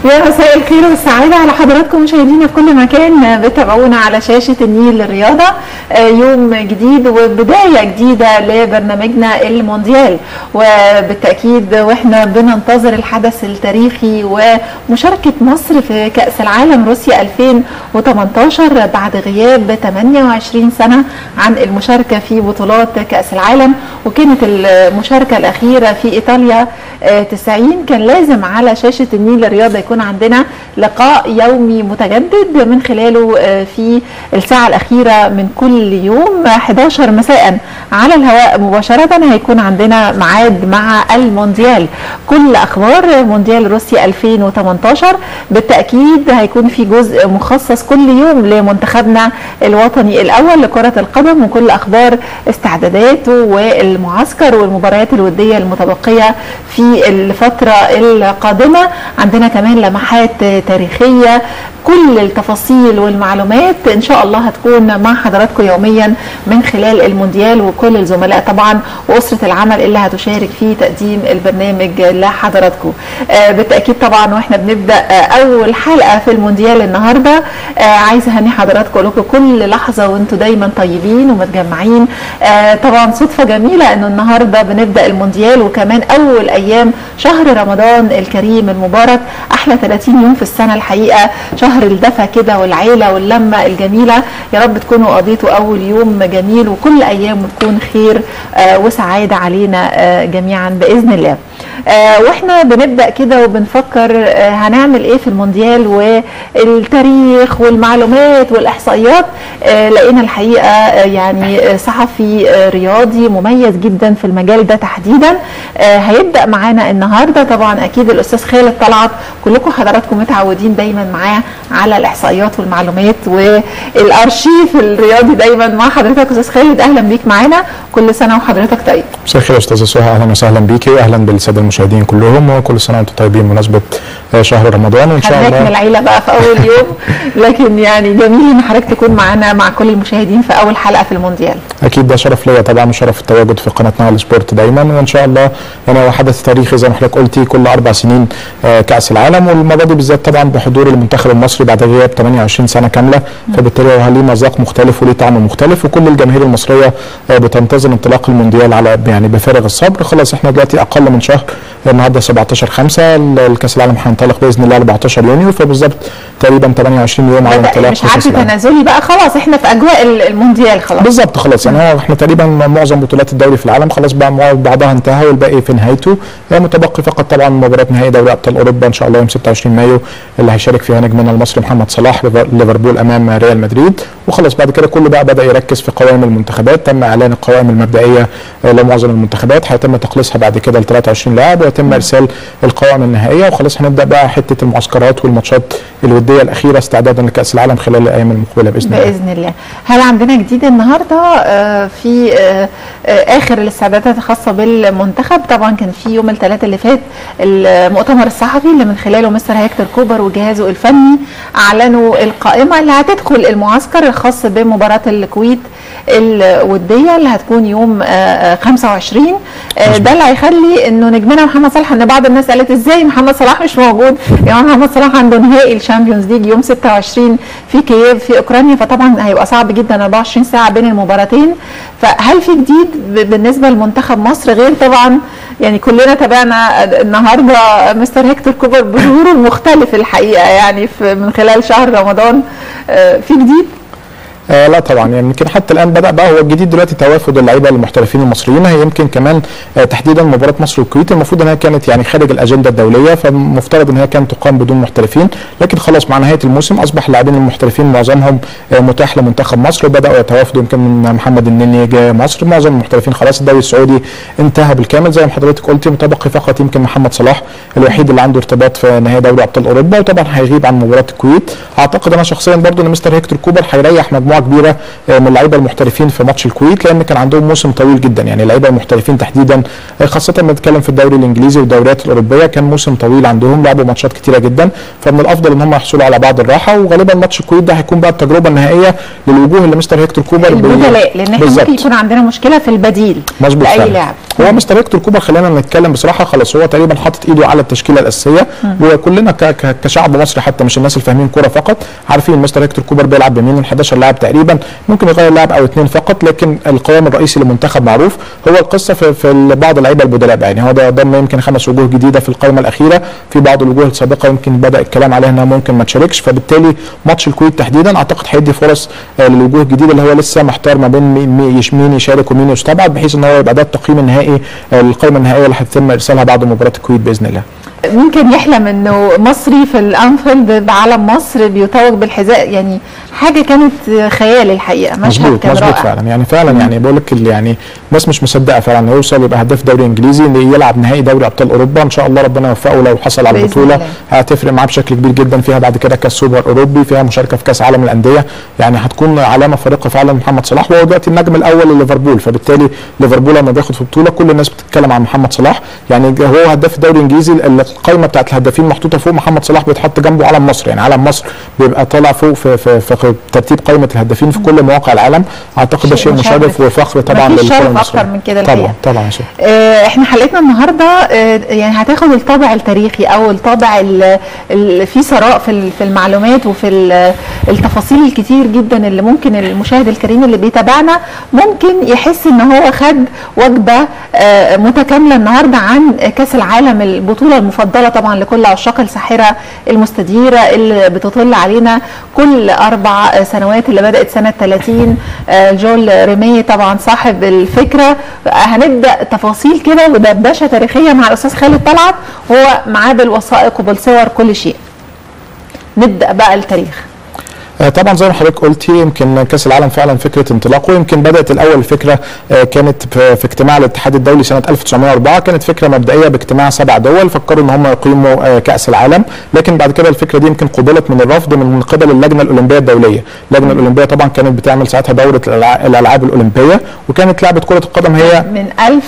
يا مساء الخير والسعادة على حضراتكم مشاهدينا في كل مكان بتابعونا على شاشة النيل للرياضة. يوم جديد وبداية جديدة لبرنامجنا المونديال، وبالتأكيد واحنا بننتظر الحدث التاريخي ومشاركة مصر في كأس العالم روسيا 2018 بعد غياب 28 سنة عن المشاركة في بطولات كأس العالم. وكانت المشاركة الأخيرة في إيطاليا 90. كان لازم على شاشة النيل للرياضة يكون عندنا لقاء يومي متجدد من خلاله في الساعة الأخيرة من كل يوم 11 مساء على الهواء مباشرة هيكون عندنا ميعاد مع المونديال. كل أخبار مونديال روسيا 2018 بالتأكيد هيكون في جزء مخصص كل يوم لمنتخبنا الوطني الأول لكرة القدم، وكل أخبار استعداداته والمعسكر والمباريات الودية المتبقية في الفترة القادمة. عندنا كمان لمحات تاريخية، كل التفاصيل والمعلومات ان شاء الله هتكون مع حضراتكم يوميا من خلال المونديال، وكل الزملاء طبعا واسره العمل اللي هتشارك في تقديم البرنامج لحضراتكم. بالتاكيد طبعا واحنا بنبدا اول حلقه في المونديال النهارده، عايزه اهني حضراتكم لكم كل لحظه وانتم دايما طيبين ومتجمعين. طبعا صدفه جميله انه النهارده بنبدا المونديال وكمان اول ايام شهر رمضان الكريم المبارك، احلى 30 يوم في السنه الحقيقه، شهر الدفى كده والعيله واللمه الجميله. يا رب تكونوا قضيتوا اول يوم جميل وكل ايام تكون خير وسعاده علينا جميعا باذن الله. واحنا بنبدا كده وبنفكر هنعمل ايه في المونديال والتاريخ والمعلومات والاحصائيات، لقينا الحقيقه يعني صحفي رياضي مميز جدا في المجال ده تحديدا هيبدا معانا النهارده. طبعا اكيد الاستاذ خالد طلعت كلكم حضراتكم متعودين دايما معاه على الاحصائيات والمعلومات والارشيف الرياضي دايما مع حضرتك. استاذ خالد اهلا بيك معانا، كل سنه وحضرتك طيب. مساء الخير يا استاذه سهى، اهلا وسهلا بيكي واهلا بالساده المشاهدين كلهم، وكل سنه وانتم طيبين بمناسبه شهر رمضان وان شاء الله. من العيله بقى في اول يوم لكن يعني جميل ان حضرتك تكون معانا مع كل المشاهدين في اول حلقه في المونديال. اكيد ده شرف ليا طبعا وشرف التواجد في قناتنا السبورت دايما، وان شاء الله يعني هو حدث تاريخي زي ما حضرتك قلتي كل 4 سنين كاس العالم، والمره دي بالذات طبعا بحضور المنتخب المصري بعد غياب 28 سنه كامله، فبالتالي هو ليه مذاق مختلف وليه طعم مختلف، وكل الجماهير المصريه بتنتظر انطلاق المونديال على يعني بفارغ الصبر. خلاص احنا دلوقتي اقل من شهر، النهارده 17/5 الكاس العالم هينطلق باذن الله 14 يونيو، فبالظبط تقريبا 28 يوم على انطلاق مش عارف تنازلي بقى، خلاص احنا في اجواء المونديال خلاص. بالظبط خلاص يعني هو احنا تقريبا معظم بطولات الدوري في العالم خلاص بقى بعضها انتهى والباقي في نهايته، متبقي فقط طبعا مباراه نهائي دوري ابطال اوروبا ان شاء الله يوم 26 مايو اللي هيشارك فيها نجمنا المصري محمد صلاح ليفربول امام ريال مدريد. وخلاص بعد كده كله بقى بدا يركز في قوائم المنتخبات، تم اعلان القوائم المبدئيه لمعظم المنتخبات، هيتم تقليصها بعد كده ل 23 لاعب ويتم ارسال القوائم النهائيه، وخلاص هنبدا بقى حته المعسكرات والماتشات الوديه الاخيره استعدادا لكاس العالم خلال الايام المقبله باذن الله. هل عندنا جديد النهارده في اخر الاستعدادات الخاصه بالمنتخب؟ طبعا كان في يوم الثلاثاء اللي فات المؤتمر الصحفي اللي من خلاله مستر هيكتور كوبر وجهازه الفني اعلنوا القائمه اللي هتدخل المعسكر الخاص بمباراه الكويت الوديه اللي هتكون يوم 25. ده اللي هيخلي انه نجمنا محمد صلاح، ان بعض الناس قالت ازاي محمد صلاح مش موجود؟ يعني محمد صلاح عنده نهائي الشامبيونز ليج يوم 26 في كييف في اوكرانيا، فطبعا هيبقى صعب جدا 24 ساعه بين المباراتين. فهل في جديد بالنسبه لمنتخب مصر غير طبعا يعني كلنا تابعنا النهارده مستر هيكتور كوبر بظهوره المختلف الحقيقه يعني من خلال شهر رمضان، في جديد؟ لا طبعا يعني يمكن حتى الان بدا بقى هو الجديد دلوقتي توافد اللعيبه المحترفين المصريين. هي يمكن كمان تحديدا مباراه مصر والكويت المفروض انها كانت يعني خارج الاجنده الدوليه، فمفترض ان هي كانت تقام بدون محترفين، لكن خلاص مع نهايه الموسم اصبح اللاعبين المحترفين معظمهم متاح لمنتخب مصر وبداوا يتوافدوا. يمكن من محمد النني جاي مصر، معظم المحترفين خلاص الدوري السعودي انتهى بالكامل زي ما حضرتك قلتي، متبقي فقط يمكن محمد صلاح الوحيد اللي عنده ارتباط في نهائي دوري ابطال اوروبا، وطبعا هيغيب عن مباراه الكويت. اعتقد انا شخصيا برضو ان مستر هيكتور كوبر هيريح مجموعه كبيره من اللعيبه المحترفين في ماتش الكويت، لان كان عندهم موسم طويل جدا. يعني اللعيبه المحترفين تحديدا خاصه لما نتكلم في الدوري الانجليزي والدوريات الاوروبيه كان موسم طويل عندهم، لعبوا ماتشات كتيره جدا، فمن الافضل ان هم يحصلوا على بعض الراحه. وغالبا ماتش الكويت ده هيكون بقى التجربه النهائيه للوجوه اللي مستر هيكتور كوبر البدلاء، لان احنا ممكن يكون عندنا مشكله في البديل لاي لاعب. هو مستر هيكتور كوبر خلينا نتكلم بصراحه خلاص هو تقريبا حاطط ايده على التشكيله الاساسيه، وكلنا كشعب مصري حتى مش الناس اللي فاهمين كوره فقط عارفين مستر هيكتور كوبر بيلعب بمين 11 لاعب تقريبا، ممكن يغير لاعب او اثنين فقط، لكن القوام الرئيسي للمنتخب معروف. هو القصه في بعض اللعيبه البدلاء، يعني هو ده ضم يمكن 5 وجوه جديده في القائمه الاخيره، في بعض الوجوه السابقه يمكن بدا الكلام عليها انها ممكن ما تشاركش، فبالتالي ماتش الكويت تحديدا اعتقد هيدي فرص للوجوه الجديده اللي هو لسه محتار ما بين مين يشارك ومين يستبعد، بحيث ان هو يبقى ده التقييم النهائي القائمه النهائيه اللي هيتم ارسالها بعد مباراه الكويت باذن الله. ممكن يحلم انه مصري في الانفيلد بعلم مصر بيتوج بالحذاء، يعني حاجه كانت خيال الحقيقه، مشهد كان رائع. مظبوط فعلا، يعني فعلا يعني بقول لك يعني الناس مش مصدقه فعلا يوصل يبقى هداف دوري انجليزي، يلعب نهائي دوري ابطال اوروبا، ان شاء الله ربنا يوفقه لو حصل على البطوله هتفرق معاه بشكل كبير جدا، فيها بعد كده كاس سوبر اوروبي، فيها مشاركه في كاس عالم الانديه، يعني هتكون علامه فارقه فعلا محمد صلاح، وهو دلوقتي النجم الاول لليفربول، فبالتالي ليفربول لما بياخد في بطوله كل الناس بتتكلم عن محمد صلاح، يعني هو هداف الدوري الانجليزي، القائمه بتاعت الهدافين محطوطه فوق محمد صلاح، بيتحط جنبه علم مصر، يعني علم مصر بيبقى طالع فوق في ترتيب قائمه الهدافين في كل مواقع العالم، اعتقد ده شيء مشرف وفخر طبعا للكره المصريه. اكتر من كده طبعا طبعا يا شيخ. احنا حلقتنا النهارده يعني هتاخد الطابع التاريخي او الطابع اللي فيه ثراء في المعلومات وفي التفاصيل الكتير جدا اللي ممكن المشاهد الكريم اللي بيتابعنا ممكن يحس ان هو خد وجبه متكامله النهارده عن كاس العالم، البطوله المفضله طبعا لكل عشاق الساحره المستديره اللي بتطل علينا كل 4 سنوات، اللي بدات سنه 30. جول ريمي طبعا صاحب الفكره. هنبدا تفاصيل كده ودردشه تاريخيه مع الاستاذ خالد طلعت، وهو معاه بالوثائق وبالصور كل شيء. نبدا بقى التاريخ. طبعا زي ما حضرتك قلتي يمكن كاس العالم فعلا فكره انطلاقه، يمكن بدات الاول الفكره كانت في اجتماع الاتحاد الدولي سنه 1904، كانت فكره مبدئيه باجتماع 7 دول فكروا ان هم يقيموا كاس العالم، لكن بعد كده الفكره دي يمكن قبلت من الرفض من قبل اللجنه الاولمبيه الدوليه. اللجنه الاولمبيه طبعا كانت بتعمل ساعتها دوره الالعاب الاولمبيه، وكانت لعبه كره القدم هي من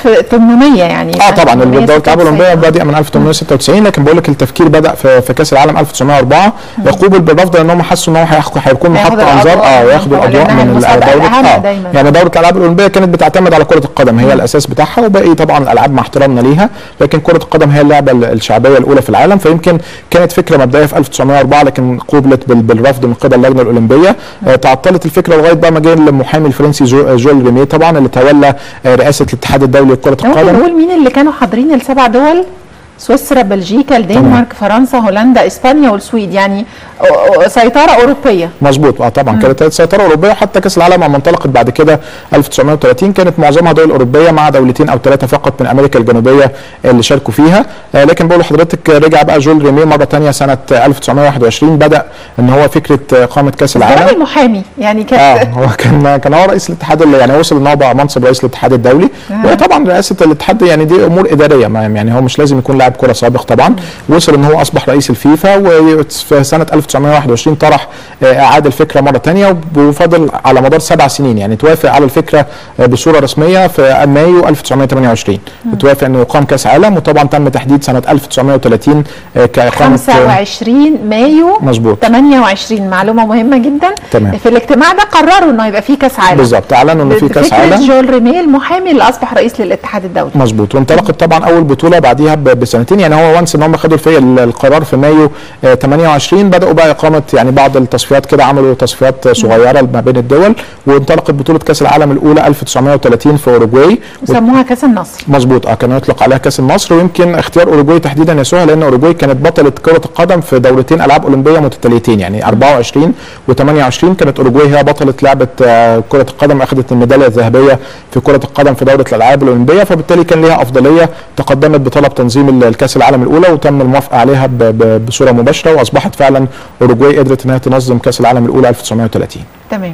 1800 يعني طبعا دوره الالعاب الاولمبيه بادئه من 1896، لكن بقول لك التفكير بدا في كاس العالم 1904. قبل بالرفض لان هم حسوا ان هو هيكون محط انظار وياخدوا الاضواء من دوره يعني دوره الالعاب الاولمبيه كانت بتعتمد على كره القدم، هي الاساس بتاعها، وباقي طبعا الالعاب مع احترامنا ليها، لكن كره القدم هي اللعبه الشعبيه الاولى في العالم، فيمكن كانت فكره مبدئيه في 1904 لكن قوبلت بالرفض من قبل اللجنه الاولمبيه. تعطلت الفكره لغايه بقى ما جه المحامي الفرنسي جول ريمي طبعا اللي تولى رئاسه الاتحاد الدولي لكره القدم. ممكن نقول مين اللي كانوا حاضرين ال7 دول؟ سويسرا، بلجيكا، الدنمارك، فرنسا، هولندا، اسبانيا والسويد، يعني سيطره اوروبيه. مظبوط طبعا كانت سيطره اوروبيه، وحتى كاس العالم لما انطلقت بعد كده 1930 كانت معظمها دول اوروبيه مع 2 أو 3 فقط من امريكا الجنوبيه اللي شاركوا فيها، لكن بقول لحضرتك رجع بقى جول ريمي مره ثانيه سنه 1921 بدا ان هو فكره اقامه كاس العالم. هو المحامي يعني كان هو كان هو رئيس الاتحاد، يعني وصل ان هو بقى منصب رئيس الاتحاد الدولي، وطبعا رئاسه الاتحاد يعني دي امور اداريه، يعني هو مش لازم يكون لاعب كره سابق طبعا. وصل ان هو اصبح رئيس الفيفا، وفي سنه 1921 طرح اعاده الفكره مره ثانيه، وفضل على مدار 7 سنين يعني توافق على الفكره بصوره رسميه في مايو 1928 توافق انه يقام كاس عالم، وطبعا تم تحديد سنه 1930 كاقامه 25 مايو مظبوط 28. معلومه مهمه جدا. تمام. في الاجتماع ده قرروا انه يبقى فيه كاس عالم بالظبط، اعلنوا انه في كاس عالم. جول ريمي المحامي اللي اصبح رئيس للاتحاد الدولي مظبوط، وانطلقت طبعا اول بطوله بعديها بسنتين، يعني هو وانس ان هم خدوا القرار في مايو 28 بداوا بقى اقامه يعني بعض التصفيات كده، عملوا تصفيات صغيره ما بين الدول، وانطلقت بطوله كاس العالم الاولى 1930 في اوروجواي وسموها كاس النصر. مظبوط كان يطلق عليها كاس النصر، ويمكن اختيار اوروجواي تحديدا يا سهى لان اوروجواي كانت بطله كره القدم في دورتين العاب اولمبيه متتاليتين، يعني 24 و28 كانت اوروجواي هي بطله لعبه كره القدم، اخذت الميداليه الذهبيه في كره القدم في دوره الالعاب الاولمبيه، فبالتالي كان ليها افضليه، تقدمت بطلب تنظيم الكاس العالم الاولى وتم الموافقه عليها بصوره مباشره، واصبحت فعلا اوروجواي قدرت انها تنظم كاس العالم الاولى 1930. تمام.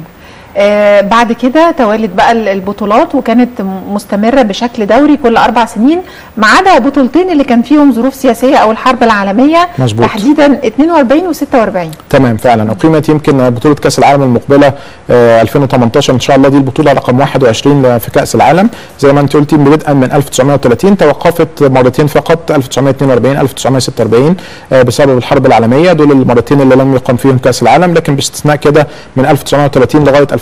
بعد كده توالت بقى البطولات وكانت مستمره بشكل دوري كل 4 سنين، ما عدا بطولتين اللي كان فيهم ظروف سياسيه او الحرب العالميه. مزبوط. تحديدا 42 و46. تمام فعلا. اقيمت يمكن بطوله كاس العالم المقبله 2018 ان شاء الله، دي البطوله رقم 21 في كاس العالم زي ما انت قلتي، بدءا من 1930 توقفت مرتين فقط، 1942 1946 بسبب الحرب العالميه، دول المرتين اللي لم يقام فيهم كاس العالم، لكن باستثناء كده من 1930 لغايه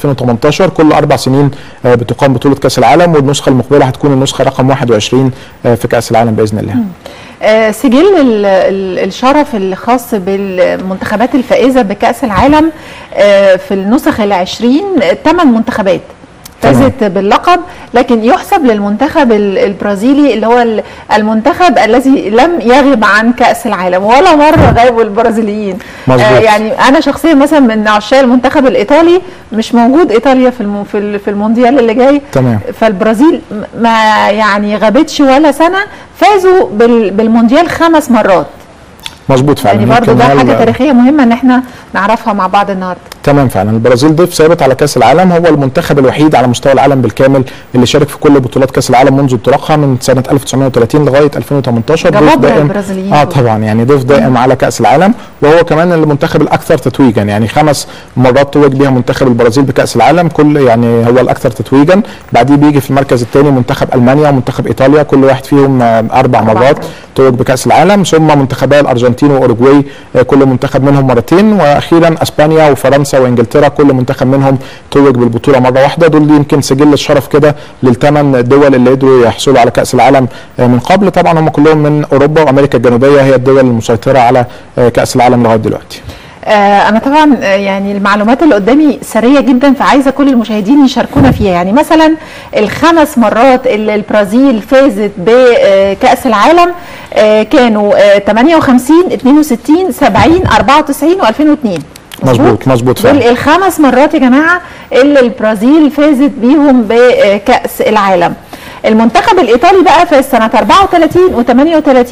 2018. كل 4 سنين بتقام بطوله كاس العالم، والنسخه المقبله هتكون النسخه رقم 21 في كاس العالم باذن الله. سجل الشرف الخاص بالمنتخبات الفائزه بكاس العالم في النسخ ال20 8 منتخبات فازت باللقب، لكن يحسب للمنتخب البرازيلي اللي هو المنتخب الذي لم يغب عن كأس العالم ولا مرة غابوا البرازيليين. يعني أنا شخصيا مثلا من عشاق المنتخب الإيطالي، مش موجود إيطاليا في المونديال اللي جاي. تمام. فالبرازيل ما يعني غابتش ولا سنة، فازوا بالمونديال 5 مرات. مظبوط فعلا. يعني برضه ده حاجه تاريخيه مهمه ان احنا نعرفها مع بعض النهارده. تمام فعلا. البرازيل ضيف ثابت على كاس العالم، هو المنتخب الوحيد على مستوى العالم بالكامل اللي شارك في كل بطولات كاس العالم منذ انطلاقها من سنه 1930 لغايه 2018. ضيف دائم طبعا، يعني ضيف دائم على كاس العالم، وهو كمان المنتخب الاكثر تتويجا، يعني 5 مرات توج بها منتخب البرازيل بكاس العالم، كل يعني هو الاكثر تتويجا. بعديه بيجي في المركز الثاني منتخب المانيا ومنتخب ايطاليا، كل واحد فيهم 4 مرات توج بكاس العالم، ثم منتخبي الارجنتين واوروجواي كل منتخب منهم مرتين، واخيرا اسبانيا وفرنسا وانجلترا كل منتخب منهم توج بالبطوله مره واحده. دول يمكن سجل الشرف كده لل8 دول اللي قدروا يحصلوا على كاس العالم من قبل. طبعا هم كلهم من اوروبا وامريكا الجنوبيه، هي الدول المسيطره على كاس العالم لغايه دلوقتي. أنا طبعا يعني المعلومات اللي قدامي سرية جدا، فعايزة كل المشاهدين يشاركونا فيها. يعني مثلا ال5 مرات اللي البرازيل فازت بكأس العالم كانوا 58 62 70 94 و2002. مظبوط فعلا. ال5 مرات يا جماعة اللي البرازيل فازت بيهم بكأس العالم. المنتخب الإيطالي بقى فاز سنة 34 و38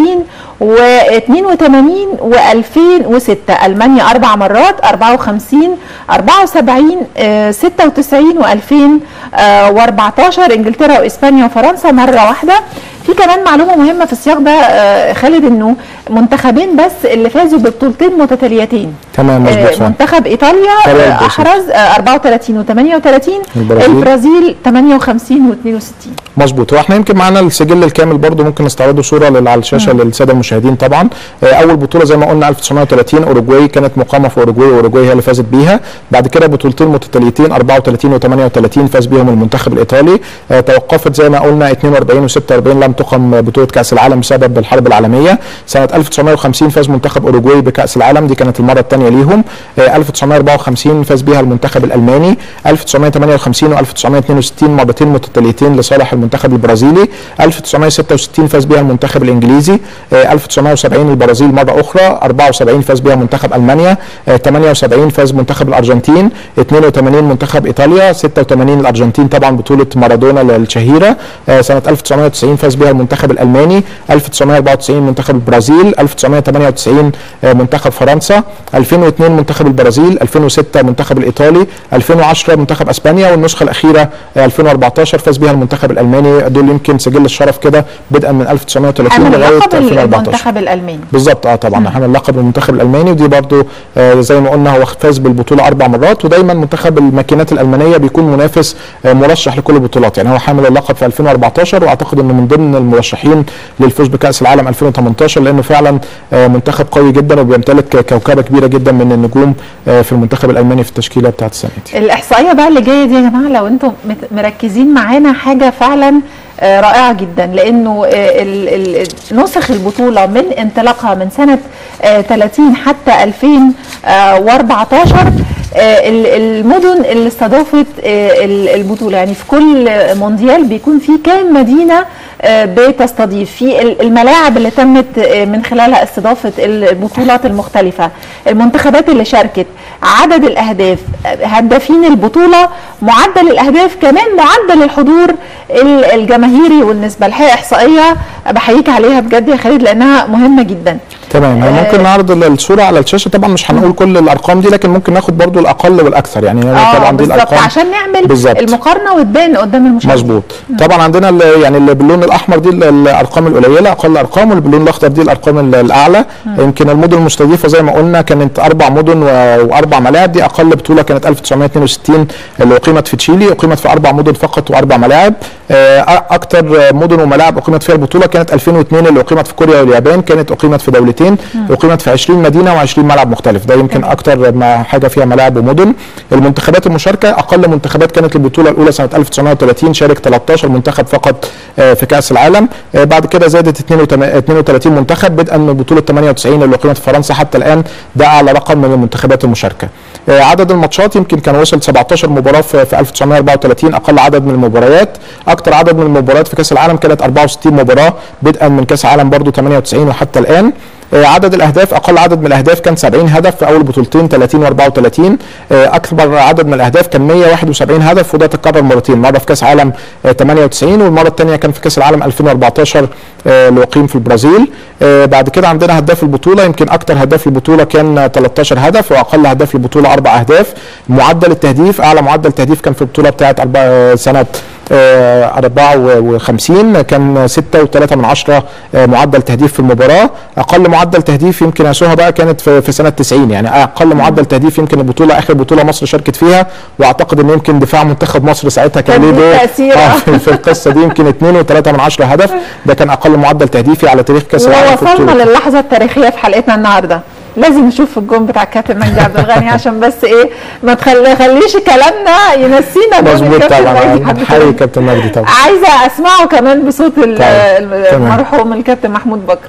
و82 و2006. ألمانيا 4 مرات 54 74 96 و2014. انجلترا واسبانيا وفرنسا مرة واحدة. في كمان معلومة مهمة في السياق ده خالد، انه منتخبين بس اللي فازوا ببطولتين متتاليتين. تمام مظبوط. منتخب ايطاليا احرز 34 و38، البرازيل 58 و62. مظبوط. واحنا يمكن معانا السجل الكامل برضو، ممكن نستعرضه صوره على الشاشه للساده المشاهدين. طبعا اول بطوله زي ما قلنا 1930 اوروجواي، كانت مقامه في اوروجواي هي اللي فازت بيها. بعد كده بطولتين متتاليتين 34 و38 فاز بيهم المنتخب الايطالي. توقفت زي ما قلنا 42 و46 لم تقم بطوله كاس العالم بسبب الحرب العالميه. سنه 1950 فاز منتخب اوروجواي بكاس العالم، دي كانت المره الثانيه ليهم. 1954 فاز بيها المنتخب الالماني. 1958 و1962 مرتين متتاليتين لصالح المنتخب البرازيلي. 1966 فاز بيها المنتخب الانجليزي. 1970 البرازيل مره اخرى. 74 فاز بيها منتخب المانيا. 78 فاز منتخب الارجنتين. 82 منتخب ايطاليا. 86 الارجنتين طبعا بطوله مارادونا الشهيره. سنه 1990 فاز بها المنتخب الالماني. 1994 منتخب البرازيل. 1998 منتخب فرنسا. 2002 منتخب البرازيل. 2006 منتخب الايطالي. 2010 منتخب اسبانيا، والنسخه الاخيره 2014 فاز بها المنتخب الالماني. دول يمكن سجل الشرف كده بدءا من 1930 لغايه 2014. المنتخب الالماني بالظبط. طبعا حمل لقب المنتخب الالماني، ودي برضو زي ما قلنا هو فاز بالبطوله 4 مرات، ودايما منتخب الماكينات الالمانيه بيكون منافس مرشح لكل البطولات. يعني هو حامل اللقب في 2014، واعتقد انه من ضمن المرشحين للفوز بكاس العالم 2018، لانه فعلا منتخب قوي جدا وبيمتلك كوكبه كبيره جدا من النجوم في المنتخب الالماني في التشكيله بتاعت السنه دي. الاحصائيه بقى اللي جايه دي يا جماعه لو انتم مركزين معانا حاجه فعلا رائعه جدا، لانه نسخ البطوله من انطلاقها من سنه 30 حتى 2014 المدن اللي استضافت البطوله، يعني في كل مونديال بيكون في كام مدينه بتستضيف، في الملاعب اللي تمت من خلالها استضافه البطولات المختلفه، المنتخبات اللي شاركت، عدد الاهداف، هدافين البطوله، معدل الاهداف، كمان معدل الحضور الجماهيري والنسبه. الحقيقه احصائيه بحييك عليها بجد يا خالد لانها مهمه جدا. تمام. ممكن نعرض الصوره على الشاشه، طبعا مش هنقول كل الارقام دي، لكن ممكن ناخد برضو الاقل والاكثر، يعني طبعا دي الارقام عشان نعمل بالزبط المقارنه وتبان قدام المشاهد. مظبوط. طبعا عندنا يعني اللي باللون الاحمر دي الارقام القليله، اقل ارقام، واللي باللون الاخضر دي الارقام الاعلى. يمكن المدن المستضيفه زي ما قلنا كانت 4 مدن و4 ملاعب. دي اقل بطوله كانت 1962 اللي اقيمت في تشيلي، اقيمت في 4 مدن فقط و4 ملاعب. اكثر مدن وملاعب اقيمت فيها البطوله كانت 2002 اللي اقيمت في كوريا واليابان، كانت اقيمت في دولتين سنتين اقيمت في 20 مدينه و20 ملعب مختلف، ده يمكن اكتر ما حاجه فيها ملاعب ومدن. المنتخبات المشاركه اقل منتخبات كانت البطوله الاولى سنه 1930 شارك 13 منتخب فقط في كاس العالم، بعد كده زادت 32 منتخب بدءا من بطوله 98 اللي اقيمت في فرنسا حتى الان، ده اعلى رقم من المنتخبات المشاركه. عدد الماتشات يمكن كان وصل 17 مباراه في 1934 اقل عدد من المباريات، اكثر عدد من المباريات في كاس العالم كانت 64 مباراه بدءا من كاس العالم برضو 98 وحتى الان. عدد الاهداف اقل عدد من الاهداف كان 70 هدف في اول بطولتين 30 و34، اكبر عدد من الاهداف كان 171 هدف وده تكرر مرتين، مره في كاس عالم 98 والمره الثانيه كان في كاس العالم 2014 اللي اقيم في البرازيل. بعد كده عندنا هداف البطوله، يمكن اكثر هداف البطوله كان 13 هدف واقل هداف البطوله 4 اهداف. معدل التهديف اعلى معدل تهديف كان في البطوله بتاعه سنه 54 كان 6.3 معدل تهديف في المباراه. اقل معدل تهديف يمكن يسوها بقى كانت في سنه 90، يعني اقل معدل تهديف يمكن البطوله اخر بطوله مصر شاركت فيها، واعتقد ان يمكن دفاع منتخب مصر ساعتها كان ليه دور في القصه دي، يمكن 2.3 هدف، ده كان اقل معدل تهديفي على تاريخ كاس العالم. ووصلنا للحظه التاريخيه في حلقتنا النهارده، لازم نشوف الجون بتاع الكابتن مجدي عبد الغني عشان بس ايه ما تخليش كلامنا ينسينا. مظبوط طبعا، حقيقي كابتن مجدي طبعا. عايزه اسمعه كمان بصوت المرحوم الكابتن محمود بكر.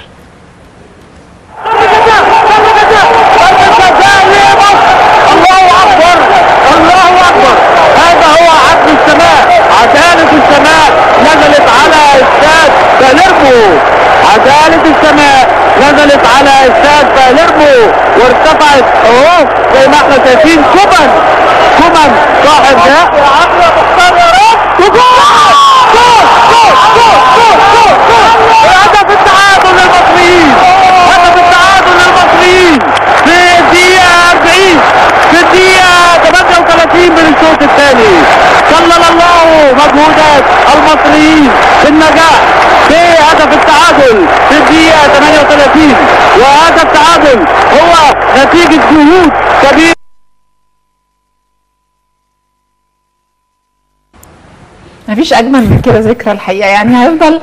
الله اكبر الله اكبر، هذا هو عدل السماء، عدالة السماء نزلت على استاد باليرمو، عدالة السماء نزلت على استاد باليرمو وارتفعت اهو زي ما احنا شايفين. كومان صاحب ده هدف التعادل للمصريين، هدف التعادل للمصريين في الدقيقة 40 في الدقيقة 38 من الشوط الثاني. صلل الله مجهودات المصريين بالنجاح في هدف التعادل في الدقيقة 38، وهذا التعادل هو نتيجة جهود كبيرة. مفيش اجمل من كده ذكرى الحقيقه، يعني هيفضل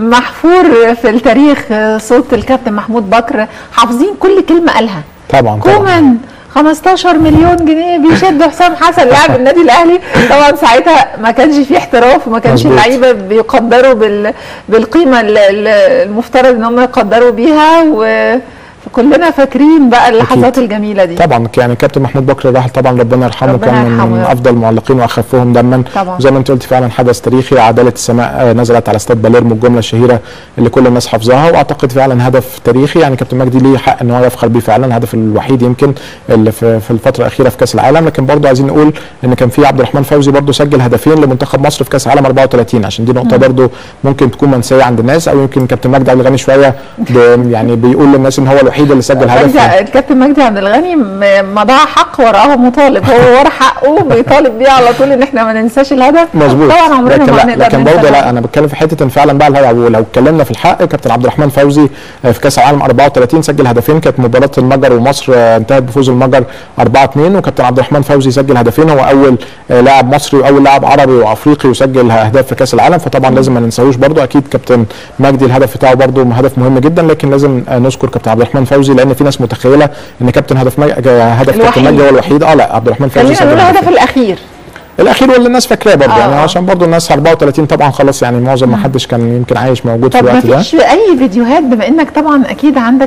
محفور في التاريخ صوت الكابتن محمود بكر، حافظين كل كلمه قالها. طبعا كومان 15 مليون جنيه بيشدوا حسام حسن لاعب النادي الاهلي، طبعا ساعتها ما كانش فيه احتراف وما كانش اللعيبه بيقدروا بالقيمه المفترض ان هم يقدروا بيها، كلنا فاكرين بقى اللحظات الجميله دي. طبعا يعني كابتن محمود بكر الراحل طبعا ربنا يرحمه، كان من افضل المعلقين واخفهم دما، زي ما انت قلت فعلا حدث تاريخي. عداله السماء نزلت على استاد باليرمو، الجمله الشهيره اللي كل الناس حافظاها، واعتقد فعلا هدف تاريخي. يعني كابتن مجدي ليه حق ان هو يفخر بيه فعلا، الهدف الوحيد يمكن اللي في الفتره الاخيره في كاس العالم. لكن برضه عايزين نقول ان كان في عبد الرحمن فوزي برضه سجل هدفين لمنتخب مصر في كاس العالم 34، عشان دي نقطه برضه ممكن تكون منسيه عند الناس، او يمكن كابتن مجدي عبد الغني شويه يعني بيقول للناس ان هو الوحيد اللي سجل هدف. الكابتن مجدي عبد الغني مضى حق وراه مطالب، هو ورا حقه بيطالب بيه على طول ان احنا ما ننساش الهدف. مظبوط، طبعا عمرنا ما هنقدر. لكن برضه لا، انا بتكلم في حته ان فعلا بقى لو اتكلمنا في الحق، كابتن عبد الرحمن فوزي في كاس العالم 34 سجل هدفين، كانت مباراه المجر ومصر انتهت بفوز المجر 4-2، وكابتن عبد الرحمن فوزي سجل هدفين، هو اول لاعب مصري واول لاعب عربي وافريقي يسجل اهداف في كاس العالم، فطبعا لازم ما ننساهوش برضه. اكيد كابتن مجدي الهدف بتاعه برضه هدف مهم جدا، لكن لازم نذكر كابتن عبد الرحمن فوزي، لان في ناس متخيله ان كابتن هدف كابتن مجدي هو الوحيد. لا، عبد الرحمن فوزي خلينا نقول الهدف الاخير واللي الناس فاكراه برضه، يعني عشان برضه الناس 34 طبعا خلاص، يعني معظم ما حدش كان يمكن عايش موجود في الوقت ده. طب مفيش اي فيديوهات، بما انك طبعا اكيد عندك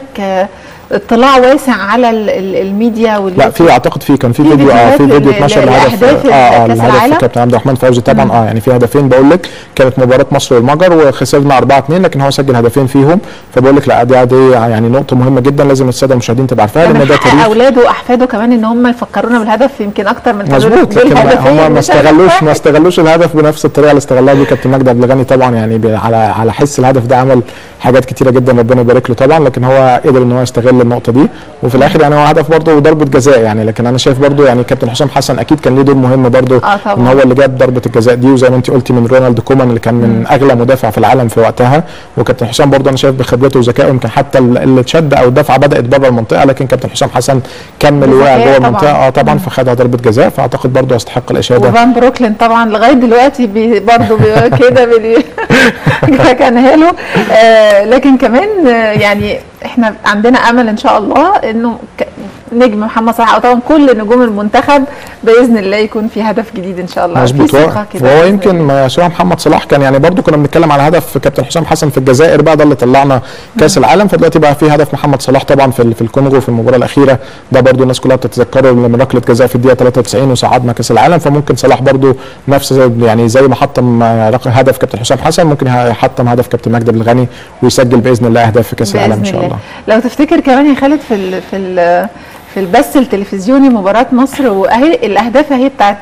اطلاع واسع على الميديا لا، في اعتقد كان في فيديو في فيديو اتنشر لهدف الهدف كابتن عبد الرحمن فوزي طبعا. يعني في هدفين بقول لك، كانت مباراه مصر والمجر وخسرنا 4-2، لكن هو سجل هدفين فيهم، فبقول لك لا دي يعني نقطه مهمه جدا لازم الساده المشاهدين تبقى عارفاها، لان ده تاريخ اولاده واحفاده كمان ان هم يفكرونا بالهدف يمكن اكتر من مظبوط. هم ما استغلوش الهدف بنفس الطريقه اللي استغلها بيه كابتن مجدي عبد الغني طبعا، يعني على حس الهدف ده عمل حاجات كتيره جدا ربنا يبارك له طبعا، لكن هو قدر ان هو يستغل النقطه دي، وفي الاخر يعني هو هدف برضه ضربه جزاء يعني. لكن انا شايف برضه يعني كابتن حسام حسن اكيد كان ليه دور مهم برضه، ان هو اللي جاب ضربه الجزاء دي، وزي ما انت قلتي من رونالد كومان اللي كان من اغلى مدافع في العالم في وقتها. وكابتن حسام برضه انا شايف بخبرته وذكائه، يمكن حتى اللي اتشد او الدفعه بدات بره المنطقه، لكن كابتن حسام حسن كمل وقع جوه المنطقه طبعا، فخدها ضربه جزاء، فاعتقد برضه يستحق الاشاده. وفان بروكلين طبعا لغايه دلوقتي برضه كده كان هاله لكن كمان يعني احنا عندنا امل ان شاء الله انه نجم محمد صلاح او طبعا كل نجوم المنتخب باذن الله يكون في هدف جديد ان شاء الله. مظبوط. وهو يمكن مشروع محمد صلاح كان يعني برضو كنا بنتكلم على هدف كابتن حسام حسن في الجزائر بقى، ده اللي طلعنا كاس العالم، فدلوقتي بقى في هدف محمد صلاح طبعا في الكونغو في المباراه الاخيره، ده برضو الناس كلها بتتذكره من ركله جزاء في الدقيقه 93 وصعدنا كاس العالم. فممكن صلاح برضو نفس يعني زي ما حطم هدف كابتن حسام حسن ممكن يحطم هدف كابتن مجدي بالغني ويسجل باذن الله اهداف في كاس العالم ان شاء الله. لو تفتكر كمان يا خالد في البث التلفزيوني مباراة مصر، واهي الاهداف اهي بتاعت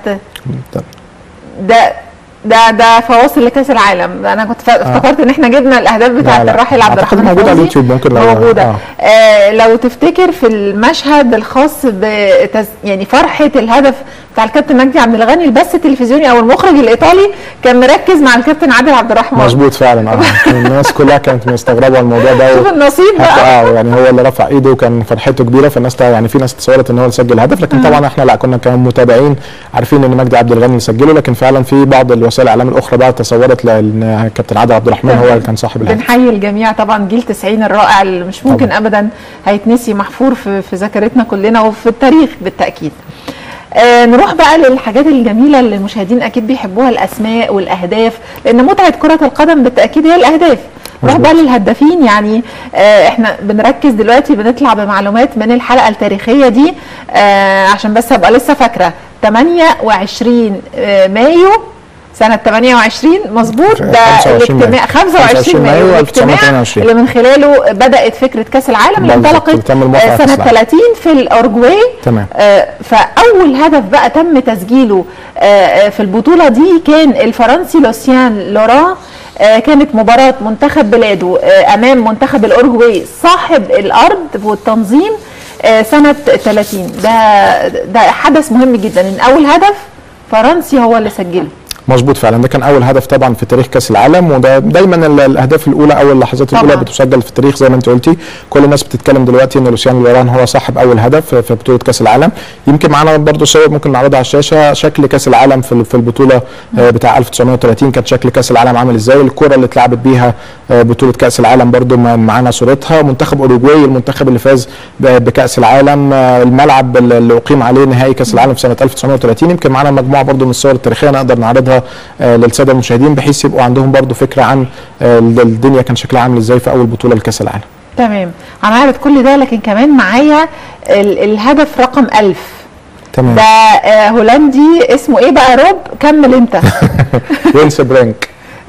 ده فواصل لكاس العالم. انا كنت افتكرت ان احنا جبنا الاهداف بتاعت الراحل عبد الرحمن موجوده على اليوتيوب، ممكن لو موجوده. لو تفتكر في المشهد الخاص يعني فرحه الهدف بتاع الكابتن مجدي عبد الغني، البث التلفزيوني او المخرج الايطالي كان مركز مع الكابتن عادل عبد الرحمن. مظبوط فعلا. الناس كلها كانت مستغربه الموضوع ده. شوف النصيب بقى. يعني هو اللي رفع ايده وكان فرحته كبيره، فالناس يعني في ناس تصورت ان هو اللي سجل هدف، لكن طبعا احنا لا، كنا كمان متابعين عارفين ان مجدي عبد الغني اللي سجله، لكن فعلا في بعض وسائل الاعلام الاخرى بقى تصورت لان الكابتن عادل عبد الرحمن هو اللي كان صاحب الهدف. بنحيي الجميع طبعا، جيل 90 الرائع اللي مش ممكن طبعا ابدا هيتنسي، محفور في ذاكرتنا كلنا وفي التاريخ بالتاكيد. نروح بقى للحاجات الجميله اللي المشاهدين اكيد بيحبوها، الاسماء والاهداف، لان متعه كره القدم بالتاكيد هي الاهداف. نروح بقى للهدافين. يعني احنا بنركز دلوقتي، بنطلع بمعلومات من الحلقه التاريخيه دي عشان بس ابقى لسه فاكره. 28 مايو سنة 28 مظبوط، ده الاجتماع 25 مايو الاجتماع اللي من خلاله بدأت فكرة كأس العالم اللي انطلقت سنة 30 في الأورجواي. تمام. فأول هدف بقى تم تسجيله في البطولة دي كان الفرنسي لوسيان لوران. كانت مباراة منتخب بلاده أمام منتخب الأورجواي صاحب الأرض والتنظيم سنة 30. ده حدث مهم جدا، إن أول هدف فرنسي هو اللي سجله. مظبوط فعلا، ده كان اول هدف طبعا في تاريخ كاس العالم، وده دايما الاهداف الاولى او اللحظات الاولى بتسجل في التاريخ زي ما انت قلتي. كل الناس بتتكلم دلوقتي ان لوسيان لوران هو صاحب اول هدف في بطوله كاس العالم. يمكن معانا برضو صور ممكن نعرضها على الشاشه، شكل كاس العالم في البطوله بتاع 1930 كانت شكل كاس العالم عامل ازاي، الكره اللي اتلعبت بيها بطوله كاس العالم برضو معانا صورتها. منتخب اوروجواي المنتخب اللي فاز بكاس العالم، الملعب اللي اقيم عليه نهائي كاس العالم في سنه 1930. يمكن معانا مجموعه برضو من الصور التاريخيه نقدر نعرضها للساده المشاهدين بحيث يبقوا عندهم برضو فكره عن الدنيا كان شكلها عامل ازاي في اول بطوله لكاس العالم. تمام، هنعرض كل ده، لكن كمان معايا الهدف رقم 1000. تمام. ده هولندي اسمه ايه بقى؟ روب، كمل انت. رينس برينك.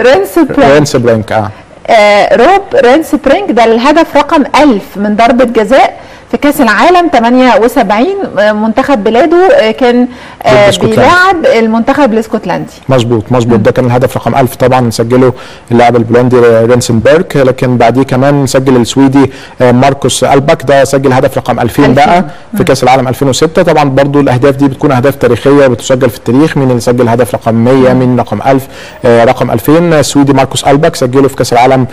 رينس برينك. روب رينس برينك، ده الهدف رقم 1000 من ضربه جزاء في كاس العالم 78. منتخب بلاده كان بيلاعب المنتخب الاسكتلندي. مظبوط. ده كان الهدف رقم 1000 طبعا سجله اللاعب البولندي رينسنبرغ، لكن بعديه كمان سجل السويدي ماركوس ألباك، ده سجل هدف رقم 2000 بقى في كاس العالم 2006. طبعا برضو الاهداف دي بتكون اهداف تاريخيه بتسجل في التاريخ، مين اللي سجل هدف رقم 100، مين رقم 1000. رقم 2000 السويدي ماركوس ألباك سجله في كاس العالم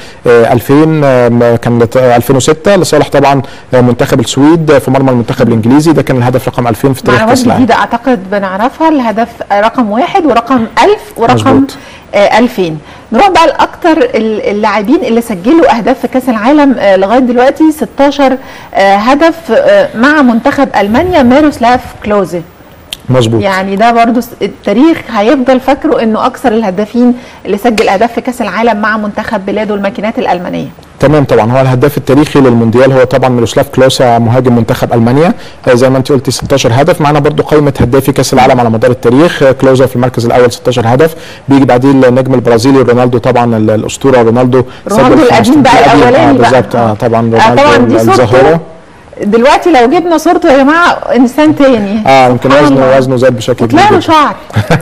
2000 كان 2006 لصالح طبعا منتخب السويد في مرمى المنتخب الانجليزي. ده كان الهدف رقم 2000 في تاريخ كاس العالم. جديده اعتقد بنعرفها، الهدف رقم 1 ورقم 1000 ورقم 2000. نروح بقى لاكثر اللاعبين اللي سجلوا اهداف في كاس العالم لغايه دلوقتي. 16 هدف مع منتخب المانيا، ميروسلاف كلوزه. مظبوط. يعني ده برضو التاريخ هيفضل فاكره انه اكثر الهدافين اللي سجل اهداف في كاس العالم مع منتخب بلاده الماكينات الالمانيه. تمام. طبعا هو الهداف التاريخي للمونديال هو طبعا ميروسلاف كلوزا مهاجم منتخب المانيا، زي ما انت قلتي 16 هدف. معانا برضو قائمه هدافي كاس العالم على مدار التاريخ، كلوزا في المركز الاول 16 هدف، بيجي بعديه النجم البرازيلي رونالدو، طبعا الاسطوره رونالدو القديم بقى الاولاني بالظبط. طبعا رونالدو الظاهره. دلوقتي لو جبنا صورته يا جماعه انسان تاني. يمكن وزنه زاد بشكل كبير. طلع له شعر.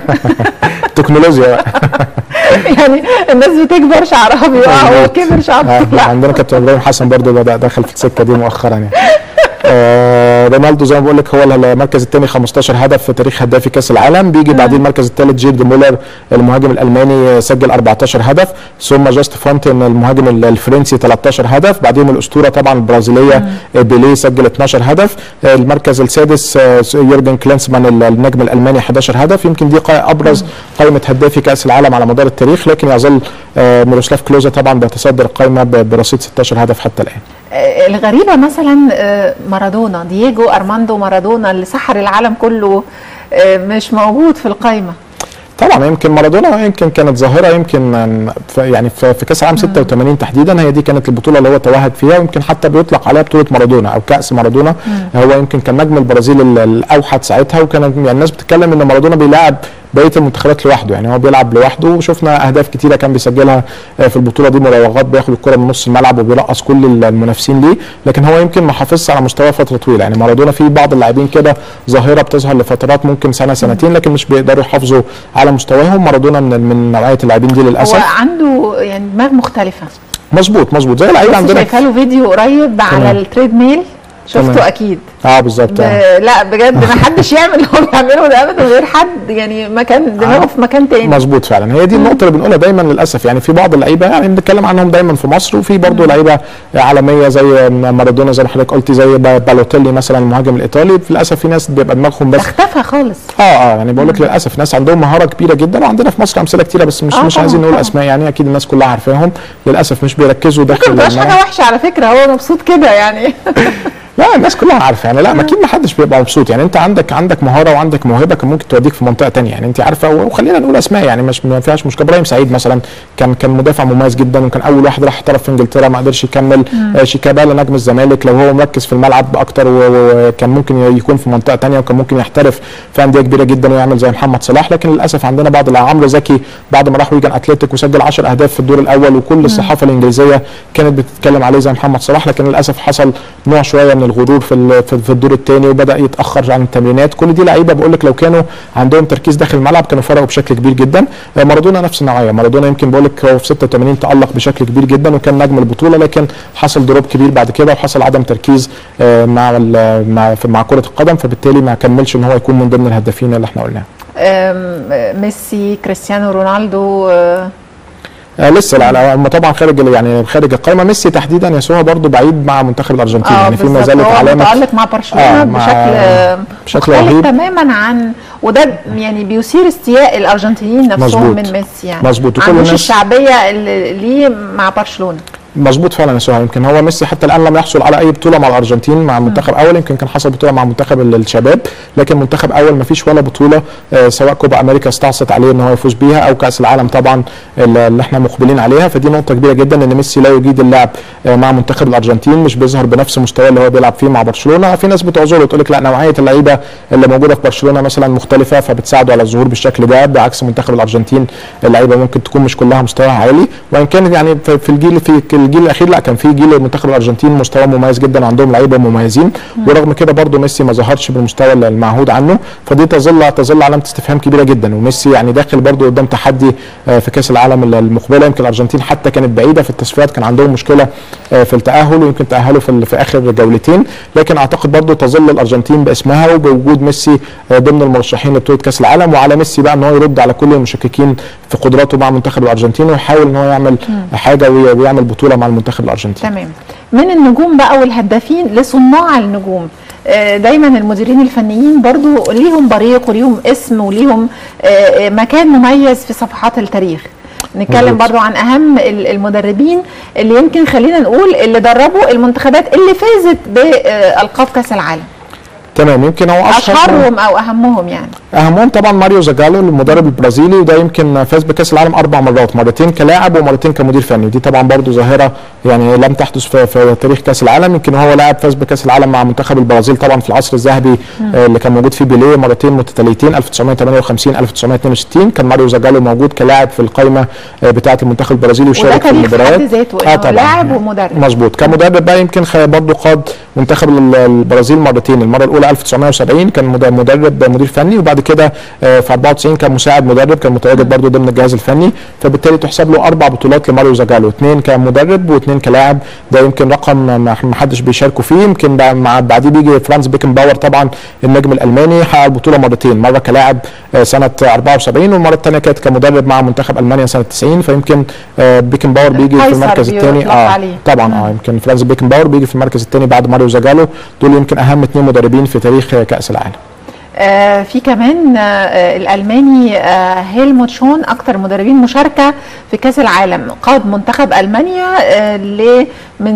تكنولوجيا. يعني الناس بتكبر شعرها بيقع، هو كبر شعره بيطلع. عندنا كابتن ابراهيم حسن برضو بدأ دخل في السكه دي مؤخرا يعني. رونالدو زي ما بقول لك هو المركز الثاني 15 هدف في تاريخ هدافي كاس العالم. بيجي بعدين المركز الثالث جيرد مولر المهاجم الالماني سجل 14 هدف، ثم جاست فونتين المهاجم الفرنسي 13 هدف، بعدين الاسطوره طبعا البرازيليه بيليه سجل 12 هدف. المركز السادس يورجن كلينسمان النجم الالماني 11 هدف. يمكن دي ابرز قائمه هدافي كاس العالم على مدار التاريخ، لكن يظل ميروسلاف كلوزا طبعا بيتصدر القائمه برصيد 16 هدف حتى الان. الغريبه مثلا مارادونا، دييجو ارماندو مارادونا اللي سحر العالم كله مش موجود في القائمه. طبعا يمكن مارادونا يمكن كانت ظاهره، يمكن يعني في كاس العالم 86 تحديدا هي دي كانت البطوله اللي هو توهج فيها، ويمكن حتى بيطلق عليها بطوله مارادونا او كاس مارادونا. هو يمكن كان نجم البرازيل الاوحد ساعتها، وكان يعني الناس بتتكلم ان مارادونا بيلاعب بقيه المنتخبات لوحده، يعني هو بيلعب لوحده، وشفنا اهداف كتيره كان بيسجلها في البطوله دي، مراوغات، بياخد الكره من نص الملعب وبيرقص كل المنافسين ليه، لكن هو يمكن ما حافظش على مستوى فتره طويله. يعني مارادونا في بعض اللاعبين كده ظاهره بتظهر لفترات ممكن سنه سنتين، لكن مش بيقدروا يحافظوا على مستواهم. مارادونا من نوعيه اللاعبين دي للاسف. هو عنده يعني دماغ مختلفه. مظبوط زي اللعيبه عندنا. شايفه له فيديو قريب على التريد ميل، شفته اكيد. بالظبط. لا بجد ما حدش يعمل اللي هو بيعمله ده ابدا غير حد يعني مكان دماغه في مكان تاني. مظبوط فعلا، هي دي النقطه اللي بنقولها دايما للاسف. يعني في بعض اللعيبه يعني بنتكلم عنهم دايما في مصر، وفي برضه لعيبه عالميه زي مارادونا زي ما حضرتك قلتي، زي بالوتيلي مثلا المهاجم الايطالي. للاسف في ناس بيبقى دماغهم بس اختفى خالص. يعني بقول لك للاسف ناس عندهم مهاره كبيره جدا، وعندنا في مصر امثله كتيره، بس مش عايزين نقول اسماء، يعني اكيد الناس كلها عارفاهم. للاسف مش بيركزوا داخل. ممكن حاجه وحشه على فكره، هو مبسوط كده يعني. لا الناس كلها عارفه يعني. لا اكيد ما حدش بيبقى مبسوط. يعني انت عندك مهاره وعندك موهبه كان ممكن توديك في منطقه ثانيه، يعني انت عارفه. وخلينا نقول اسماء يعني مش ما فيهاش مشكله. ابراهيم سعيد مثلا كان مدافع مميز جدا، وكان اول واحد راح احترف في انجلترا ما قدرش يكمل. شيكابالا نجم الزمالك لو هو مركز في الملعب اكتر وكان ممكن يكون في منطقه ثانيه، وكان ممكن يحترف في انديه كبيره جدا ويعمل زي محمد صلاح. لكن للاسف عندنا بعض عمرو زكي بعد ما راح ويجن اتلتيك وسجل 10 اهداف في الدور الاول، وكل الصحافه الانجليزيه كانت بتتكلم عليه زي محمد صلاح، لكن للاسف حصل نوع شويه من الغرور في الدور الثاني وبدا يتاخر عن التمرينات. كل دي لعيبه بقول لك لو كانوا عندهم تركيز داخل الملعب كانوا فرقوا بشكل كبير جدا. مارادونا نفس النوعيه. مارادونا يمكن بقول لك هو في 86 تالق بشكل كبير جدا وكان نجم البطوله، لكن حصل دروب كبير بعد كده وحصل عدم تركيز مع كره القدم، فبالتالي ما كملش ان هو يكون من ضمن الهدافين اللي احنا قلناهم. ميسي، كريستيانو رونالدو لسه. لا هم طبعا خارج القائمه. ميسي تحديدا يسوع برضه بعيد مع منتخب الارجنتين، يعني في ما زالت علامه متعلق مع برشلونه بشكل رهيب تماما عن، وده يعني بيثير استياء الارجنتينيين نفسهم من ميسي. يعني مظبوط. وكل الناس الشعبيه اللي ليه مع برشلونه. مظبوط فعلا يا سهى. يمكن هو ميسي حتى الان لم يحصل على اي بطوله مع الارجنتين مع منتخب اول. يمكن كان حصل بطوله مع منتخب الشباب، لكن منتخب اول ما فيش ولا بطوله سواء كوبا امريكا استعصت عليه ان هو يفوز بيها او كاس العالم طبعا اللي احنا مقبلين عليها. فدي نقطه كبيره جدا ان ميسي لا يجيد اللعب مع منتخب الارجنتين، مش بيظهر بنفس المستوى اللي هو بيلعب فيه مع برشلونه. في ناس بتعذره وتقول لك لا نوعيه اللعيبه اللي موجوده في برشلونه مثلا مختلفه فبتساعده على الظهور بالشكل ده، بعكس منتخب الارجنتين اللعيبه ممكن تكون مش كلها مستواها عالي. وان كان يعني في الجيل الاخير لا كان في جيل منتخب الارجنتين مستوى مميز جدا وعندهم لعيبه مميزين، ورغم كده برضه ميسي ما ظهرش بالمستوى المعهود عنه. فدي تظل علامه استفهام كبيره جدا. وميسي يعني داخل برضه قدام تحدي في كاس العالم المقبله. يمكن الارجنتين حتى كانت بعيده في التصفيات، كان عندهم مشكله في التاهل ويمكن تاهلوا في اخر جولتين، لكن اعتقد برضه تظل الارجنتين باسمها وبوجود ميسي ضمن المرشحين لبطوله كاس العالم. وعلى ميسي بقى ان هو يرد على كل المشككين في قدراته مع منتخب الارجنتين ويحاول ان هو يعمل حاجه ويعمل بطوله مع المنتخب الارجنتيني. تمام. من النجوم بقى والهدافين لصناع النجوم، دايما المديرين الفنيين برضو ليهم بريق وليهم اسم وليهم مكان مميز في صفحات التاريخ. نتكلم برضو عن اهم المدربين اللي يمكن خلينا نقول اللي دربوا المنتخبات اللي فازت بالقاب كاس العالم. تمام. يمكن هو اشهرهم او اهمهم يعني اهمهم طبعا ماريو زاجالو المدرب البرازيلي، وده يمكن فاز بكاس العالم 4 مرات، مرتين كلاعب ومرتين كمدير فني. ودي طبعا برضو ظاهره يعني لم تحدث في تاريخ كاس العالم. يمكن هو لاعب فاز بكاس العالم مع منتخب البرازيل طبعا في العصر الذهبي اللي كان موجود فيه بيليه مرتين متتاليتين 1958 1962. كان ماريو زاجالو موجود كلاعب في القائمه بتاعه المنتخب البرازيلي وشارك في المباريات. طبعا لاعب ومدرب. مظبوط. كمدرب بقى يمكن برضو قاد منتخب البرازيل مرتين. المره الاولى 1970 كان مدير فني، وبعد كده في 94 كان مساعد مدرب، كان متواجد برضه ضمن الجهاز الفني. فبالتالي تحسب له 4 بطولات لماريو زاجالو، 2 كمدرب و2 الاثنين كلاعب، ده يمكن رقم ما حدش بيشاركوا فيه. يمكن بعديه بيجي فرانز بيكن باور طبعا النجم الالماني، حقق البطوله مرتين، مره كلاعب سنه 74 والمره الثانيه كانت كمدرب مع منتخب المانيا سنه 90. فيمكن بيكن باور بيجي في المركز الثاني طبعا. يمكن فرانز بيكن باور بيجي في المركز الثاني بعد ماريو زاجالو. دول يمكن اهم 2 مدربين في تاريخ كاس العالم. في كمان الألماني هيلموت شون أكثر مدربين مشاركة في كأس العالم، قاد منتخب ألمانيا من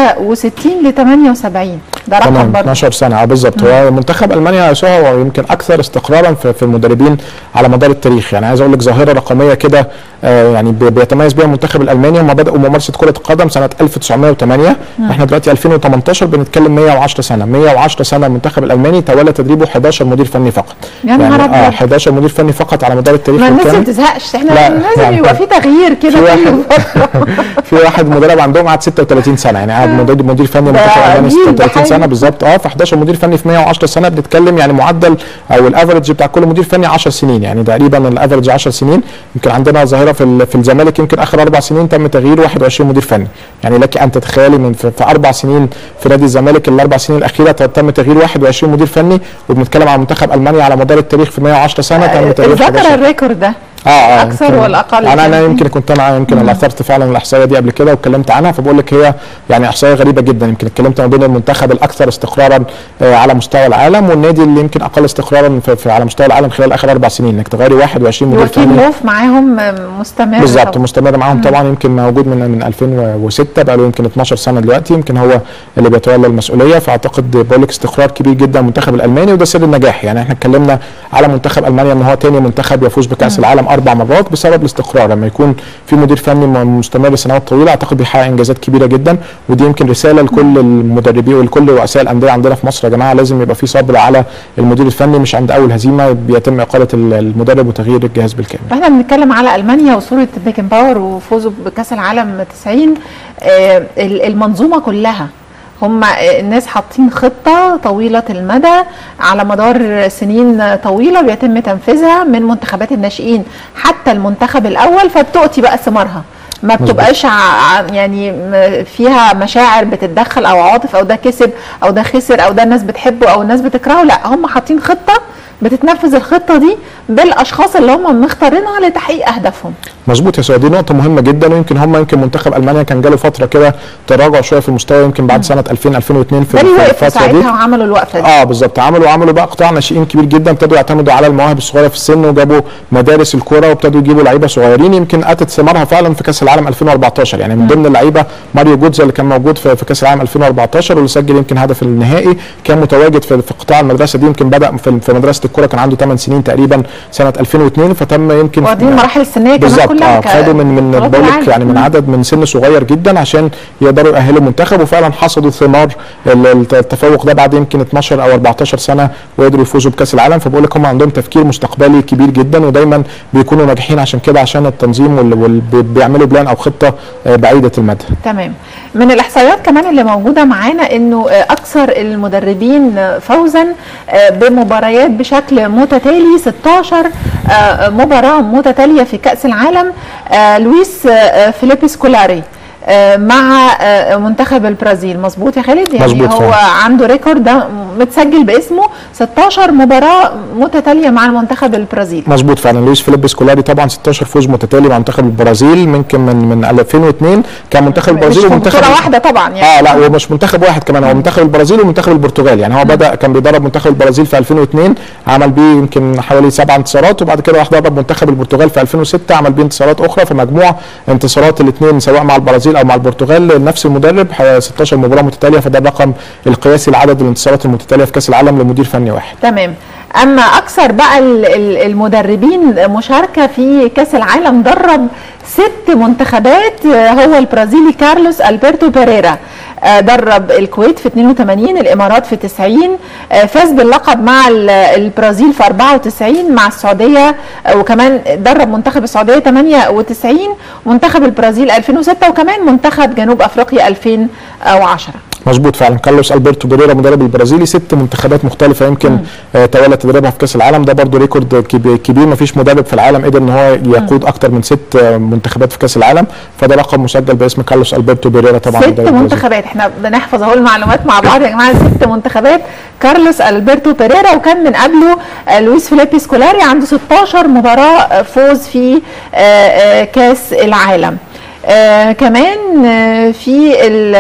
66 ل 78. ده رقم برضه 12 سنة بالظبط. هو منتخب ألمانيا هو يمكن أكثر استقرارا في المدربين على مدار التاريخ. يعني عايز أقول لك ظاهرة رقمية كده يعني بيتميز بها المنتخب الألماني. هم بدأوا ممارسة كرة القدم سنة 1908. احنا دلوقتي 2018 بنتكلم 110 سنة. 110 سنة المنتخب الألماني تولى تدريبه 11 مدير فني فقط. يعني 11 مدير فني فقط على مدار التاريخ. ما الناس ما بتزهقش، احنا لازم يبقى في تغيير كده كل فترة. في واحد مدرب عندهم قعد 36 سنة، يعني قعد مدير فني منتخب ألمانيا 36 سنة بالظبط. ف 11 مدير فني في 110 سنة بنتكلم يعني معدل او الافرج بتاع كل مدير فني 10 سنين، يعني تقريبا الافرج 10 سنين. يمكن عندنا ظاهرة في الزمالك يمكن اخر 4 سنين تم تغيير 21 مدير فني. يعني لك ان تتخيلي من في 4 سنين في نادي الزمالك ال4 سنين الاخيرة تم تغيير 21 مدير فني، وبنتكلم عن منتخب ألمانيا على مدار التاريخ في 110 سنة تم تغيير 11. ذكر الريكورد ده اكثر ولا اقل؟ انا يمكن اثرت فعلا الاحصائيه دي قبل كده واتكلمت عنها، فبقول لك هي يعني احصائيه غريبه جدا. يمكن اتكلمت ما بين المنتخب الاكثر استقرارا على مستوى العالم والنادي اللي يمكن اقل استقرارا على مستوى العالم خلال اخر 4 سنين، انك تغيري 21 مدير فني. وكيل لوف معاهم مستمر بالظبط، مستمر معاهم طبعا. يمكن موجود من 2006 بقى له يمكن 12 سنه دلوقتي، يمكن هو اللي بيتولى المسؤوليه. فاعتقد بقول لك استقرار كبير جدا المنتخب الالماني، وده سر النجاح. يعني احنا اتكلمنا على منتخب المانيا ان هو ثاني منتخب يفوز بكاس العالم 4 مرات بسبب الاستقرار. لما يكون في مدير فني مستمر سنوات طويله اعتقد بيحقق انجازات كبيره جدا. ودي يمكن رساله لكل المدربين ولكل رؤساء الانديه عندنا في مصر، يا جماعه لازم يبقى في صبر على المدير الفني، مش عند اول هزيمه بيتم اقاله المدرب وتغيير الجهاز بالكامل. احنا بنتكلم على المانيا وصوره بيكن باور وفوزه بكاس العالم 90. المنظومه كلها هم الناس حاطين خطة طويلة المدى على مدار سنين طويلة بيتم تنفيذها من منتخبات الناشئين حتى المنتخب الأول، فبتؤتي بقى ثمارها. ما بتبقاش يعني فيها مشاعر بتتدخل أو عواطف أو ده كسب أو ده خسر أو ده الناس بتحبه أو الناس بتكرهه، لا هم حاطين خطة بتتنفذ الخطه دي بالاشخاص اللي هم مختارينها لتحقيق اهدافهم. مظبوط يا سيدي، دي نقطه مهمه جدا. ويمكن منتخب المانيا كان جاله فتره كده تراجع شويه في المستوى يمكن بعد سنه 2002 في الفتره دي وعملوا الوقفه دي. بالظبط، عملوا بقى قطاع ناشئين كبير جدا، ابتدوا يعتمدوا على المواهب الصغيره في السن وجابوا مدارس الكوره وابتدوا يجيبوا لعيبه صغيرين. يمكن اتت ثمارها فعلا في كاس العالم 2014. يعني من ضمن اللعيبه ماريو جوتزا اللي كان موجود في كاس العالم 2014 واللي سجل يمكن هدف النهائي، كان متواجد في قطاع المدرسه دي. يمكن بدا في مدرسه الكوره كان عنده 8 سنين تقريبا سنه 2002، فتم يمكن ودي المراحل السنيه كمان كلها خدوا من بقولك يعني من عدد من سن صغير جدا عشان يقدروا يأهلوا المنتخب، وفعلا حصدوا ثمار التفوق ده بعد يمكن 12 او 14 سنه وقدروا يفوزوا بكاس العالم. فبقول لك هم عندهم تفكير مستقبلي كبير جدا ودايما بيكونوا ناجحين عشان كده، عشان التنظيم بيعملوا بلان او خطه بعيده المدى. تمام. من الاحصائيات كمان اللي موجوده معانا انه اكثر المدربين فوزا بمباريات بشكل متتالي 16 مباراه متتاليه في كاس العالم لويس فيليبي سكولاري مع منتخب البرازيل. مظبوط يا خالد؟ يعني مزبوط هو عنده ريكورد ده متسجل باسمه 16 مباراه متتاليه مع المنتخب البرازيلي. مظبوط فعلا، لويس فيليبي سكولاري طبعا 16 فوز متتالي مع منتخب البرازيل. يمكن من 2002 كان منتخب البرازيل ومنتخب بطوله واحده طبعا يعني. لا ومش منتخب واحد كمان، هو منتخب البرازيل ومنتخب البرتغال. يعني هو بدا كان بيدرب منتخب البرازيل في 2002 عمل بيه يمكن حوالي 7 انتصارات، وبعد كده راح درب منتخب البرتغال في 2006 عمل بيه انتصارات اخرى، فمجموع انتصارات الاثنين سواء مع البرازيل او مع البرتغال نفس المدرب 16 مباراه متتاليه، فده الرقم القياسي لعدد الانتصارات المتتاليه في كاس العالم لمدير فني واحد. تمام. اما اكثر بقى المدربين مشاركه في كاس العالم درب 6 منتخبات هو البرازيلي كارلوس البرتو بيريرا. درب الكويت في 82، الامارات في 90، فاز باللقب مع البرازيل في 94، مع السعوديه وكمان درب منتخب السعوديه 98، منتخب البرازيل 2006، وكمان منتخب جنوب افريقيا 2010. مظبوط فعلا. كارلوس البرتو بيريرا مدرب البرازيلي 6 منتخبات مختلفه يمكن تولى تدريبها في كاس العالم، ده برضو ريكورد كبير، ما فيش مدرب في العالم قدر ان هو يقود اكتر من 6 منتخبات في كاس العالم، فده لقب مسجل باسم كارلوس البرتو بيريرا طبعا. 6 منتخبات، احنا بنحفظ اهو المعلومات مع بعض يا جماعه. 6 منتخبات كارلوس البرتو بيريرا، وكان من قبله لويس فيليبي سكولاري عنده 16 مباراه فوز في كاس العالم. كمان في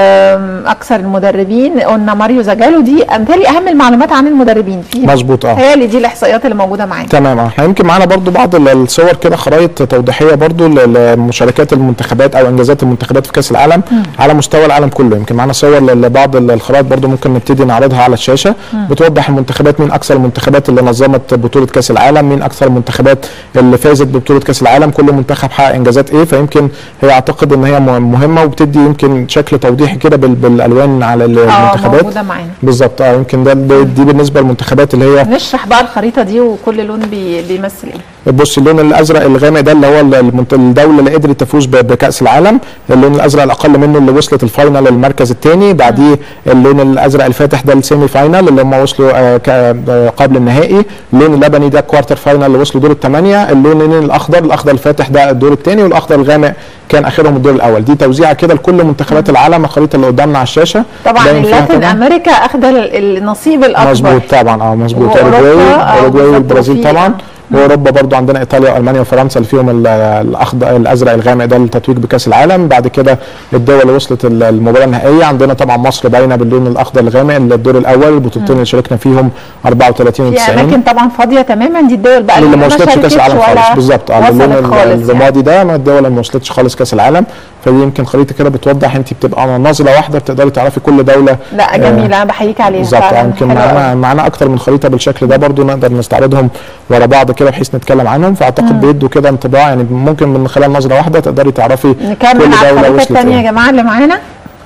اكثر المدربين قلنا ماريو زاجالو، دي امثالي اهم المعلومات عن المدربين فيه. مظبوط. هي دي الاحصائيات اللي موجوده معانا. تمام. احنا يمكن معانا برضو بعض الصور كده، خرائط توضيحيه برضو لمشاركات المنتخبات او انجازات المنتخبات في كاس العالم على مستوى العالم كله. يمكن معانا صور لبعض الخرائط برضو ممكن نبتدي نعرضها على الشاشه، بتوضح المنتخبات، مين اكثر المنتخبات اللي نظمت بطوله كاس العالم، مين اكثر المنتخبات اللي فازت ببطوله كاس العالم، كل منتخب حقق انجازات ايه. فيمكن هي اعتقد ان هي مهمه وبتدي يمكن شكل توضيحي كده بالالوان على المنتخبات. موجوده معانا بالظبط. يمكن دي بالنسبه للمنتخبات اللي هي. نشرح بقى الخريطه دي وكل لون بيمثل ايه. بص، اللون الازرق الغامق ده اللي هو الدوله اللي قدرت تفوز بكاس العالم، اللون الازرق الاقل منه اللي وصلت الفاينل المركز الثاني، بعديه اللون الازرق الفاتح ده السيمي فاينل اللي هم وصلوا قبل النهائي، اللون اللبني ده كوارتر فاينل اللي وصلوا دور الثمانيه، اللون الاخضر الفاتح ده الدور الثاني، والاخضر الغامق كان اخرهم الدور الاول. دي توزيعه كده لكل منتخبات العالم، الخريطه اللي قدامنا على الشاشه. طبعا اللاتين امريكا اخذ النصيب الاكبر. مظبوط طبعا. مظبوط. اوروجواي والبرازيل طبعا، واوروبا برضو عندنا ايطاليا والمانيا وفرنسا اللي فيهم الاخضر الازرق الغامق ده للتتويج بكاس العالم. بعد كده الدول اللي وصلت المباراه النهائيه، عندنا طبعا مصر باينه باللون الاخضر الغامق الدور الاول، البطولتين اللي شاركنا فيهم 34 و90. في اماكن طبعا فاضيه تماما، دي الدول بقى اللي ما وصلتش كاس العالم خالص. بالظبط. اللون الرمادي ده الدول اللي ما وصلتش خالص كاس العالم. فدي يمكن خريطه كده بتوضح، انت بتبقى نظره واحده بتقدري تعرفي كل دوله. لا جميله، انا بحييك عليها. بالظبط. يمكن معانا اكتر من خريطه بالشكل ده برضو، نقدر نستعرضهم ورا بعض كده بحيث نتكلم عنهم، فاعتقد بيدوا كده انطباع، يعني ممكن من خلال نظره واحده تقدري تعرفي كل دوله وصلت. نكمل على الخريطه الثانيه يا جماعه اللي معانا.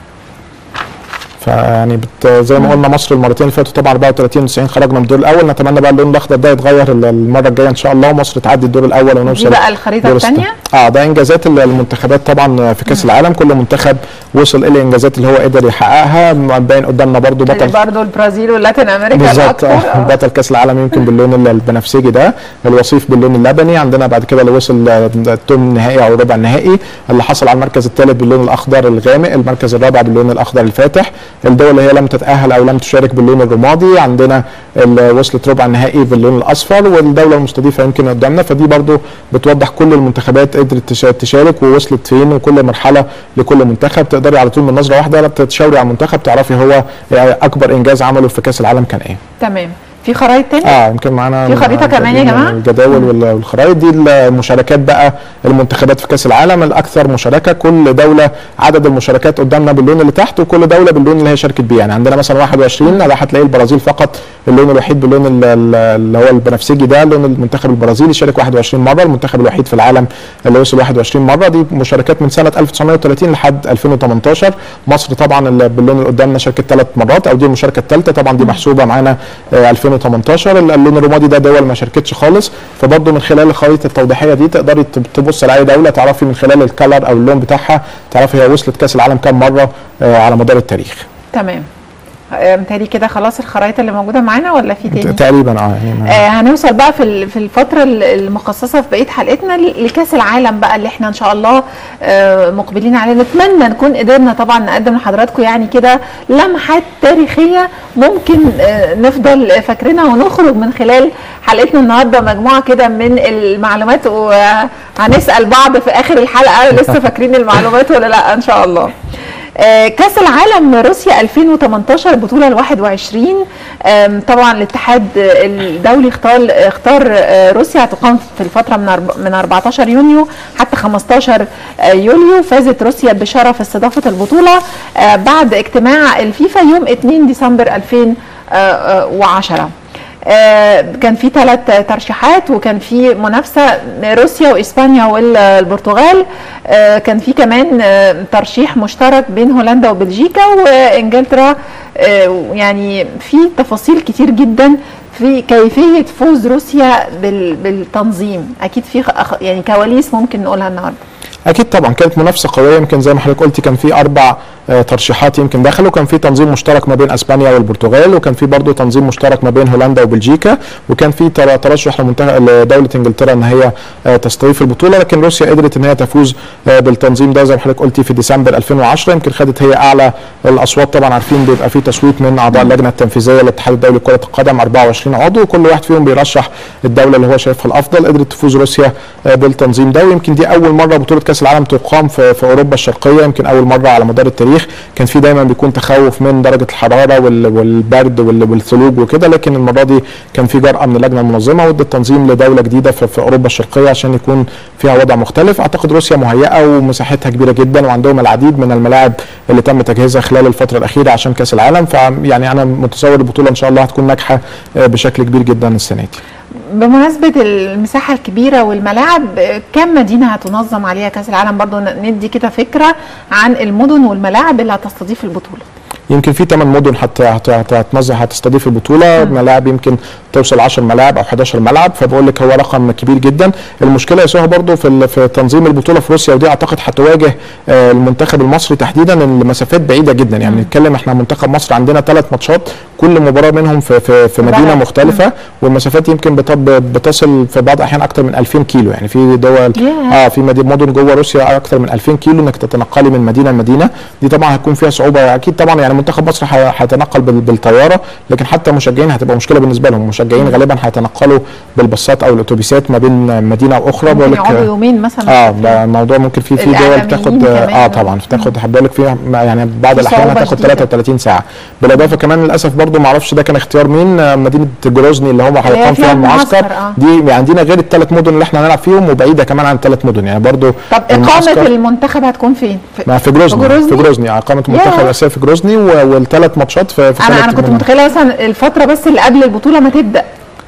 فيعني زي ما قلنا مصر المرتين اللي فاتوا طبعا 34 و90 خرجنا من الدور الاول، نتمنى بقى اللون الاخضر ده يتغير المره الجايه ان شاء الله، ومصر تعدي الدور الاول ونوصل. دي بقى الخريطه الثانيه. ده انجازات المنتخبات طبعا في كاس العالم، كل منتخب وصل الى انجازات اللي هو قدر يحققها. باين قدامنا برضو البرازيل واللاتين امريكا بالظبط. بطل كاس العالم يمكن باللون البنفسجي ده، الوصيف باللون اللبني. عندنا بعد كده اللي وصل الثمن النهائي او الربع النهائي، اللي حصل على المركز الثالث باللون الاخضر الغامق، المركز الرابع باللون الاخضر الفاتح. الدول اللي هي لم تتاهل او لم تشارك باللون الرمادي، عندنا اللي وصلت ربع النهائي باللون الاصفر، والدوله المستضيفه يمكن قدامنا. فدي برضو بتوضح كل المنتخبات قدرت تشارك ووصلت فين، وكل مرحله لكل منتخب تقدري على طول من نظره واحده تشاوري على المنتخب تعرفي هو اكبر انجاز عمله في كاس العالم كان ايه. تمام. في خرائط تانية؟ يمكن معانا في خريطه كمان يا جماعه. الجداول والخرائط دي المشاركات بقى المنتخبات في كاس العالم الاكثر مشاركه، كل دوله عدد المشاركات قدامنا باللون اللي تحت، وكل دوله باللون اللي هي شاركت بيه. يعني عندنا مثلا 21 ده هتلاقي البرازيل فقط اللون الوحيد باللون اللي هو البنفسجي ده، لون المنتخب البرازيلي شارك 21 مره، المنتخب الوحيد في العالم اللي وصل 21 مره. دي مشاركات من سنه 1930 لحد 2018. مصر طبعا اللي باللون اللي قدامنا شاركت 3 مرات، او دي المشاركه الثالثه طبعا، دي محسوبه معانا 2018. اللون الرمادي ده دول ما شاركتش خالص. فبرضه من خلال الخريطه التوضيحيه دي تقدري تبص على اي دوله تعرفي من خلال الكلر او اللون بتاعها تعرفي هي وصلت كاس العالم كام مره على مدار التاريخ. تمام. متهيألي كده خلاص الخرائط اللي موجوده معانا ولا في تاني؟ تقريبا هنوصل بقى في الفتره المخصصه في بقيه حلقتنا لكاس العالم بقى اللي احنا ان شاء الله مقبلين عليه. نتمنى نكون قدرنا طبعا نقدم لحضراتكم يعني كده لمحات تاريخيه ممكن نفضل فاكرينها، ونخرج من خلال حلقتنا النهارده مجموعه كده من المعلومات، وهنسال بعض في اخر الحلقه لسه فاكرين المعلومات ولا لا ان شاء الله. كاس العالم روسيا 2018 البطوله ال21، طبعا الاتحاد الدولي اختار روسيا تقام في الفتره من 14 يونيو حتى 15 يوليو. فازت روسيا بشرف استضافه البطوله بعد اجتماع الفيفا يوم 2 ديسمبر 2010. كان في 3 ترشيحات، وكان في منافسه روسيا واسبانيا والبرتغال. كان في كمان ترشيح مشترك بين هولندا وبلجيكا وانجلترا. يعني في تفاصيل كتير جدا في كيفيه فوز روسيا بالتنظيم. اكيد في يعني كواليس ممكن نقولها النهارده. اكيد طبعا كانت منافسه قويه، يمكن زي ما حضرتك قلتي كان في 4 ترشيحات يمكن دخلوا، كان في تنظيم مشترك ما بين اسبانيا والبرتغال، وكان في برضه تنظيم مشترك ما بين هولندا وبلجيكا، وكان في ترشح لدوله انجلترا ان هي تستضيف البطوله، لكن روسيا قدرت ان هي تفوز بالتنظيم ده زي ما حضرتك قلتي في ديسمبر 2010. يمكن خدت هي اعلى الاصوات، طبعا عارفين بيبقى في تصويت من اعضاء اللجنه التنفيذيه للاتحاد الدولي لكره القدم 24 عضو، وكل واحد فيهم بيرشح الدوله اللي هو شايفها الافضل. قدرت تفوز روسيا بالتنظيم ده، ويمكن دي اول مره بطوله كاس العالم تقام في اوروبا الشرقيه، يمكن اول مره على مدار التاريخ. كان في دايما بيكون تخوف من درجه الحراره والبرد والثلوج وكده، لكن المره دي كان في جرأه من اللجنه المنظمه وادت التنظيم لدوله جديده في اوروبا الشرقيه عشان يكون فيها وضع مختلف. اعتقد روسيا مهيئه ومساحتها كبيره جدا، وعندهم العديد من الملاعب اللي تم تجهيزها خلال الفتره الاخيره عشان كاس العالم، فيعني انا متصور البطوله ان شاء الله هتكون ناجحه بشكل كبير جدا السنه دي. بمناسبة المساحة الكبيرة والملاعب، كم مدينة هتنظم عليها كأس العالم؟ برضو ندي كده فكرة عن المدن والملاعب اللي هتستضيف البطولة. يمكن في 8 مدن هتستضيف البطوله، ملاعب يمكن توصل 10 ملاعب او 11 ملعب، فبقول لك هو رقم كبير جدا. المشكله يسوها برضو في تنظيم البطوله في روسيا، ودي اعتقد هتواجه المنتخب المصري تحديدا، المسافات بعيده جدا. يعني نتكلم احنا منتخب مصر عندنا 3 ماتشات، كل مباراه منهم في مدينه مختلفه، والمسافات يمكن بتصل في بعض الاحيان اكثر من 2000 كيلو. يعني في دول في مدن جوه روسيا اكثر من 2000 كيلو انك تتنقلي من مدينه لمدينه، دي طبعا هتكون فيها صعوبه اكيد طبعا. يعني منتخب مصر هيتنقل بالطياره، لكن حتى المشجعين هتبقى مشكله بالنسبه لهم. المشجعين غالبا هيتنقلوا بالباصات او الاتوبيسات ما بين مدينه واخرى، ممكن يقعدوا يومين مثلا. الموضوع ممكن في دول بتاخد طبعا بتاخد بالك فيها يعني بعض الاحيان هتاخد 33 ساعه. بالاضافه كمان للاسف برضو ما اعرفش ده كان اختيار مين، مدينه جروزني اللي هم هيقام فيها المعسكر دي عندنا غير ال3 مدن اللي احنا هنلعب فيهم، وبعيده كمان عن ال3 مدن يعني برضو. طب اقامه المنتخب هتكون فين؟ في جروزني اقامه المنتخب الاساسيه في جروزني، وال3 ماتشات في انا كنت متخيله مثلا الفتره بس اللي قبل البطوله ما تبدا.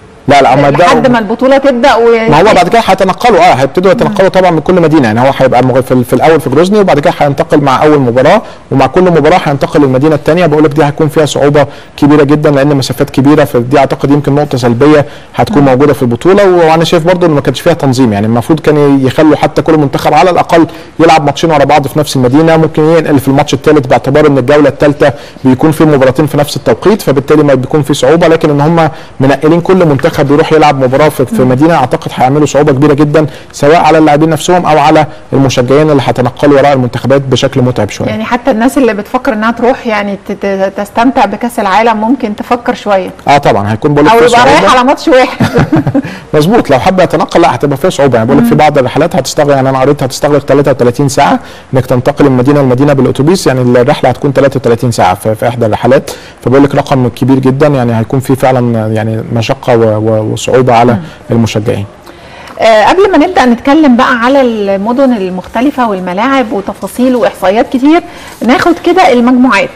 لا هم لحد ما البطوله تبدا ما هو بعد كده هيتنقلوا هيبتدوا يتنقلوا طبعا من كل مدينه. يعني هو هيبقى في الاول في جروزني، وبعد كده هينتقل مع اول مباراه، ومع كل مباراه هينتقل للمدينه الثانيه. بقول لك دي هتكون فيها صعوبه كبيره جدا لان مسافات كبيره، فدي اعتقد يمكن نقطه سلبيه هتكون موجوده في البطوله. وانا شايف برضو ان ما كانش فيها تنظيم. يعني المفروض كان يخلوا حتى كل منتخب على الاقل يلعب ماتشين ورا بعض في نفس المدينه، ممكن ينقل في الماتش الثالث باعتبار ان الجوله الثالثه بيكون في مباراتين في نفس التوقيت، فبالتالي ما بيكون في صعوبه. لكن ان هم منقلين كل منتخب يروح يلعب في مدينه، اعتقد هيعملوا صعوبه كبيره جدا سواء على اللاعبين نفسهم او على المشجعين اللي هيتنقلوا وراء المنتخبات بشكل متعب شويه. يعني حتى الناس اللي بتفكر انها تروح يعني تستمتع بكاس العالم ممكن تفكر شويه. طبعا هيكون بقول لك او يبقى رايح على ماتش واحد. مظبوط. لو حابب يتنقل لا هتبقى فيها صعوبه. يعني بقول لك في بعض الرحلات هتستغرق، يعني انا قريت هتستغرق 33 ساعه انك تنتقل من مدينه لمدينه بالاتوبيس. يعني الرحله هتكون 33 ساعه في احدى الرحلات، فبقول لك رقم كبير جدا. يعني هيكون في فعلا يعني مشقه وصعوبه على المشجعين. قبل ما نبدأ نتكلم بقى على المدن المختلفة والملاعب وتفاصيل وإحصائيات كتير، ناخد كده المجموعات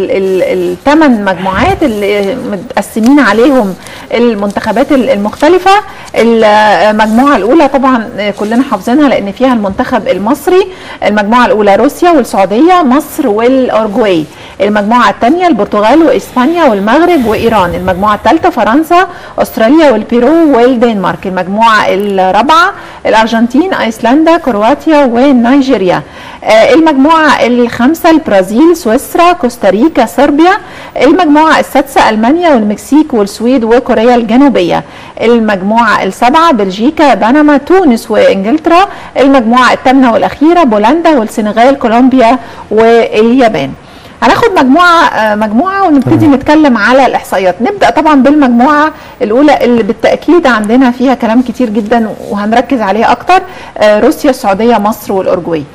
ال8 مجموعات اللي متقسمين عليهم المنتخبات المختلفة. المجموعة الأولى طبعا كلنا حافظينها لأن فيها المنتخب المصري. المجموعة الأولى روسيا والسعودية، مصر والأورجواي. المجموعة الثانية البرتغال وإسبانيا والمغرب وإيران. المجموعة الثالثة فرنسا، أستراليا والبيرو والدنمارك. المجموعة الرابعة الأرجنتين، أيسلندا، كرواتيا ونيجيريا. المجموعة الخامسة البرازيل، سويسرا، كوستاريكا، صربيا. المجموعة السادسة ألمانيا والمكسيك والسويد وكوريا الجنوبية. المجموعة السابعة بلجيكا، بنما، تونس وإنجلترا. المجموعة الثامنة والأخيرة بولندا والسنغال، كولومبيا واليابان. هناخد مجموعة ونبتدي نتكلم على الإحصائيات. نبدأ طبعا بالمجموعة الأولى اللي بالتأكيد عندنا فيها كلام كتير جدا وهنركز عليها أكتر، روسيا، السعودية، مصر والأورجواي.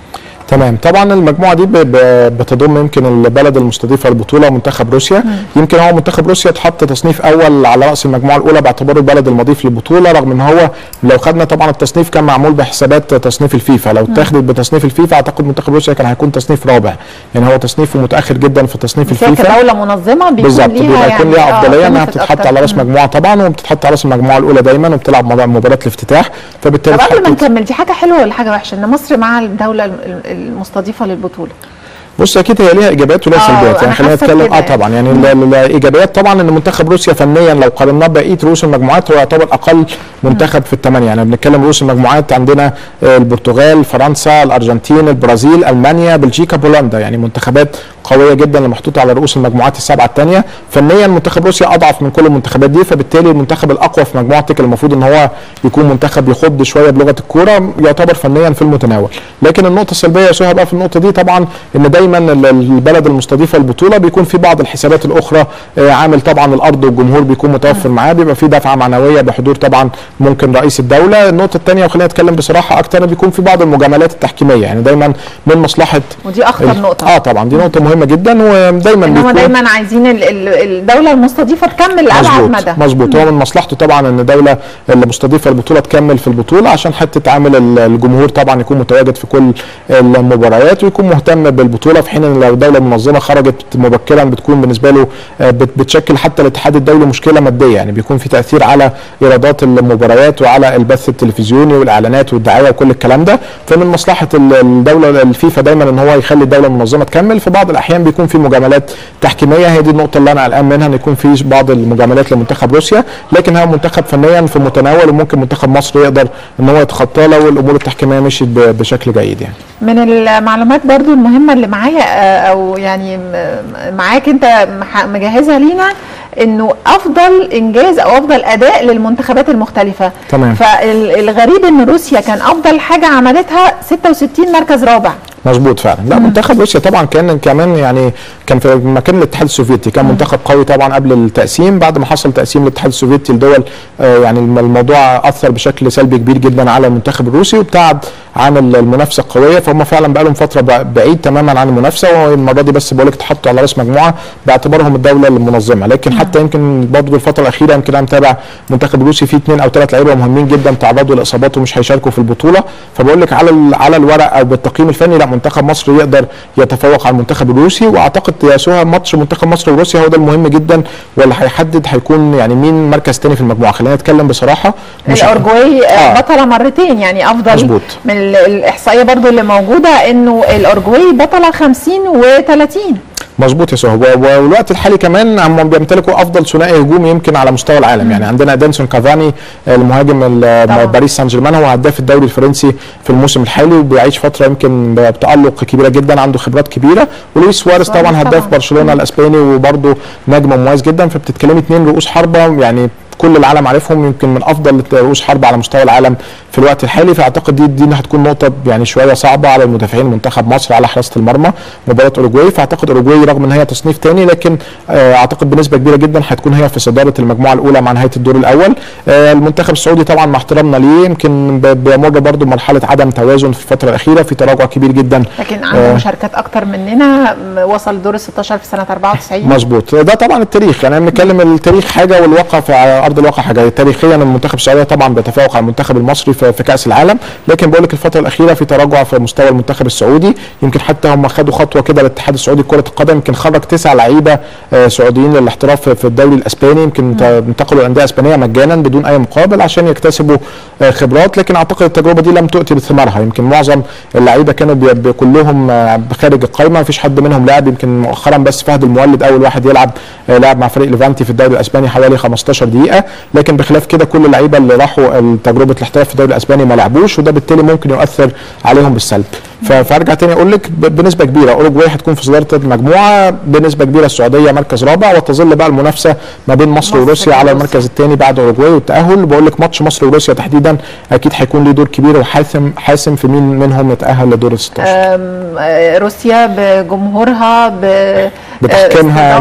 تمام. طبعا المجموعه دي بتضم يمكن البلد المستضيفه للبطوله منتخب روسيا. يمكن هو منتخب روسيا اتحط تصنيف اول على راس المجموعه الاولى باعتباره البلد المضيف للبطوله، رغم ان هو لو خدنا طبعا التصنيف كان معمول بحسابات تصنيف الفيفا، لو اتاخدت بتصنيف الفيفا اعتقد منتخب روسيا كان هيكون تصنيف رابع، يعني هو تصنيفه متاخر جدا في تصنيف الفيفا. كدوله منظمه بالظبط بيكون ليها افضليه انها بتتحط على راس مجموعه طبعا، وبتتحط على راس المجموعه الاولى دايما وبتلعب مباراه الافتتاح. فبالتالي قبل ما نكمل، دي حاجه حلوه ولا حاجه وحشه ان مصر مع الدوله المستضيفه للبطوله؟ بص اكيد هي ليها ايجابيات وليها سلبيات، يعني خلينا نتكلم طبعا يعني الايجابيات طبعا ان منتخب روسيا فنيا لو قارناه ببقيه رؤوس المجموعات هو يعتبر اقل منتخب في الثمانيه، يعني بنتكلم رؤوس المجموعات عندنا البرتغال، فرنسا، الارجنتين، البرازيل، المانيا، بلجيكا، بولندا، يعني منتخبات قويه جدا اللي محطوطه على رؤوس المجموعات السبعه الثانيه. فنيا منتخب روسيا اضعف من كل المنتخبات دي، فبالتالي المنتخب الاقوى في مجموعتك المفروض ان هو يكون منتخب يخض شويه بلغه الكوره، يعتبر فنيا في المتناول. لكن النقطه السلبيه يا سهى بقى في النقطه دي طبعا ان دايما البلد المستضيفه للبطوله بيكون في بعض الحسابات الاخرى، عامل طبعا الارض والجمهور بيكون متوفر معاه، بيبقى في دفعه معنويه بحضور طبعا ممكن رئيس الدوله. النقطه الثانيه وخلينا نتكلم بصراحه اكتر، بيكون في بعض المجاملات التحكيميه، يعني دايما من مصلحه، ودي اخطر نقطه. طبعا دي نقطه مهمه جدا، ودايما هم دايما عايزين الدوله المستضيفه تكمل لابعد مدى. مظبوط، هو من مصلحته طبعا ان الدوله المستضيفه البطوله تكمل في البطوله عشان حتى عامل الجمهور طبعا يكون متواجد في كل المباريات ويكون مهتم بالبطوله، في حين ان لو الدوله المنظمه خرجت مبكرا بتكون بالنسبه له بتشكل حتى الاتحاد الدولي مشكله ماديه، يعني بيكون في تاثير على ايرادات المباريات وعلى البث التلفزيوني والاعلانات والدعايه وكل الكلام ده. فمن مصلحه الدوله الفيفا دايما ان هو يخلي الدوله المنظمه تكمل. في بعض الاحيان بيكون في مجاملات تحكيميه، هي دي النقطه اللي انا قلقان منها، ان يكون في بعض المجاملات لمنتخب روسيا، لكن هو منتخب فنيا في المتناول وممكن منتخب مصر يقدر ان هو يتخطاه لو الامور التحكيميه مشيت بشكل جيد. يعني من المعلومات برضو المهمه اللي معايا او يعني معاك انت مجهزها لينا، انه افضل انجاز او افضل اداء للمنتخبات المختلفه. تمام. فالغريب ان روسيا كان افضل حاجه عملتها 66 مركز رابع. مظبوط فعلا. لا منتخب روسيا طبعا كان كمان يعني كان في مكان الاتحاد السوفيتي، كان منتخب قوي طبعا قبل التقسيم. بعد ما حصل تقسيم الاتحاد السوفيتي لدول يعني الموضوع اثر بشكل سلبي كبير جدا على المنتخب الروسي وابتعد عن المنافسه القويه، فهم فعلا بقى لهم فتره بعيد تماما عن المنافسه، والمره دي بس بقول لك اتحطوا على راس مجموعه باعتبارهم الدوله المنظمه. لكن حتى يمكن برضه الفتره الاخيره يمكن انا متابع المنتخب الروسي فيه 2 أو 3 لعيبه مهمين جدا تعرضوا لاصابات ومش هيشاركوا في البطوله، فبقول لك على الورق او بالتقييم الفني لا منتخب مصر يقدر يتفوق على المنتخب الروسي. واعتقد يا سهى ماتش منتخب مصر وروسيا هو ده المهم جدا، واللي هيحدد هيكون يعني مين مركز ثاني في المجموعه. خلينا نتكلم بصراحه، الاورجواي بطله مرتين، يعني افضل. مظبوط. من الاحصائيه برضو اللي موجوده انه الاورجواي بطله 50 و30. مظبوط يا سهى. والوقت الحالي كمان هم بيمتلكوا افضل ثنائي هجومي يمكن على مستوى العالم. يعني عندنا ادينسون كافاني المهاجم باريس سان جيرمان، هو هداف الدوري الفرنسي في الموسم الحالي وبيعيش فتره يمكن بتالق كبيره جدا، عنده خبرات كبيره. ولويس سواريز طبعا هداف برشلونه الاسباني وبرده نجم مميز جدا. فبتتكلمي 2 رؤوس حربه يعني كل العالم عارفهم، يمكن من افضل رؤوس حرب على مستوى العالم في الوقت الحالي. فاعتقد دي هتكون نقطه يعني شويه صعبه على المدافعين منتخب مصر على حراسه المرمى مباراه اوروجواي. فاعتقد اوروجواي رغم ان هي تصنيف ثاني لكن اعتقد بنسبه كبيره جدا هتكون هي في صداره المجموعه الاولى مع نهايه الدور الاول. المنتخب السعودي طبعا مع احترامنا ليه يمكن بيمر برضه مرحله عدم توازن في الفتره الاخيره، في تراجع كبير جدا، لكن عنده مشاركات اكتر مننا، وصل دور ال 16 في سنه 94. مظبوط. ده طبعا التاريخ، يعني بنتكلم التاريخ حاجه والواقع في ارض الواقع حاجه. تاريخيا المنتخب السعودي طبعا بيتفوق على المنتخب المصري في كاس العالم، لكن بقول لك الفتره الاخيره في تراجع في مستوى المنتخب السعودي. يمكن حتى هم خدوا خطوه كده الاتحاد السعودي لكره القدم، يمكن خرج 9 لعيبه سعوديين للاحتراف في الدوري الاسباني، يمكن انتقلوا الانديه الاسبانيه مجانا بدون اي مقابل عشان يكتسبوا خبرات. لكن اعتقد التجربه دي لم تؤتي بثمارها، يمكن معظم اللعيبه كانوا كلهم خارج القائمه، مفيش حد منهم لاعب. يمكن مؤخرا بس فهد المولد اول واحد يلعب، لعب مع فريق ليفانتي في الدوري الاسباني حوالي 15 دقيقه، لكن بخلاف كده كل اللعيبه اللي راحوا تجربه الاحتراف في الدوري الاسباني ما لعبوش، وده بالتالي ممكن يؤثر عليهم بالسلب. فارجع تاني اقول لك بنسبه كبيره اوروجواي هتكون في صداره المجموعه، بنسبه كبيره السعوديه مركز رابع، وتظل بقى المنافسه ما بين مصر وروسيا على المركز الثاني بعد اوروجواي والتاهل. بقول لك ماتش مصر وروسيا تحديدا اكيد هيكون له دور كبير وحاسم في مين منهم يتاهل لدور ال 16. روسيا بجمهورها بتحكيمها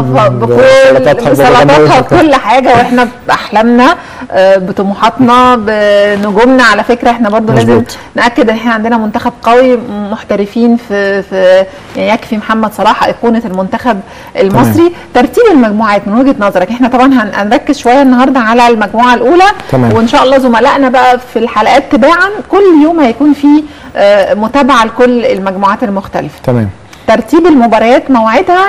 بسلطاتها بكل حاجه، واحنا باحلامنا بطموحاتنا بنجومنا. على فكره احنا برضو لازم ناكد ان احنا عندنا منتخب قوي محترفين في يعني يكفي محمد صلاح ايقونه المنتخب المصري. ترتيب المجموعات من وجهه نظرك، احنا طبعا هنركز شويه النهارده على المجموعه الاولى، وان شاء الله زملائنا بقى في الحلقات تباعا كل يوم هيكون في متابعه لكل المجموعات المختلفه. تمام. ترتيب المباريات موعدها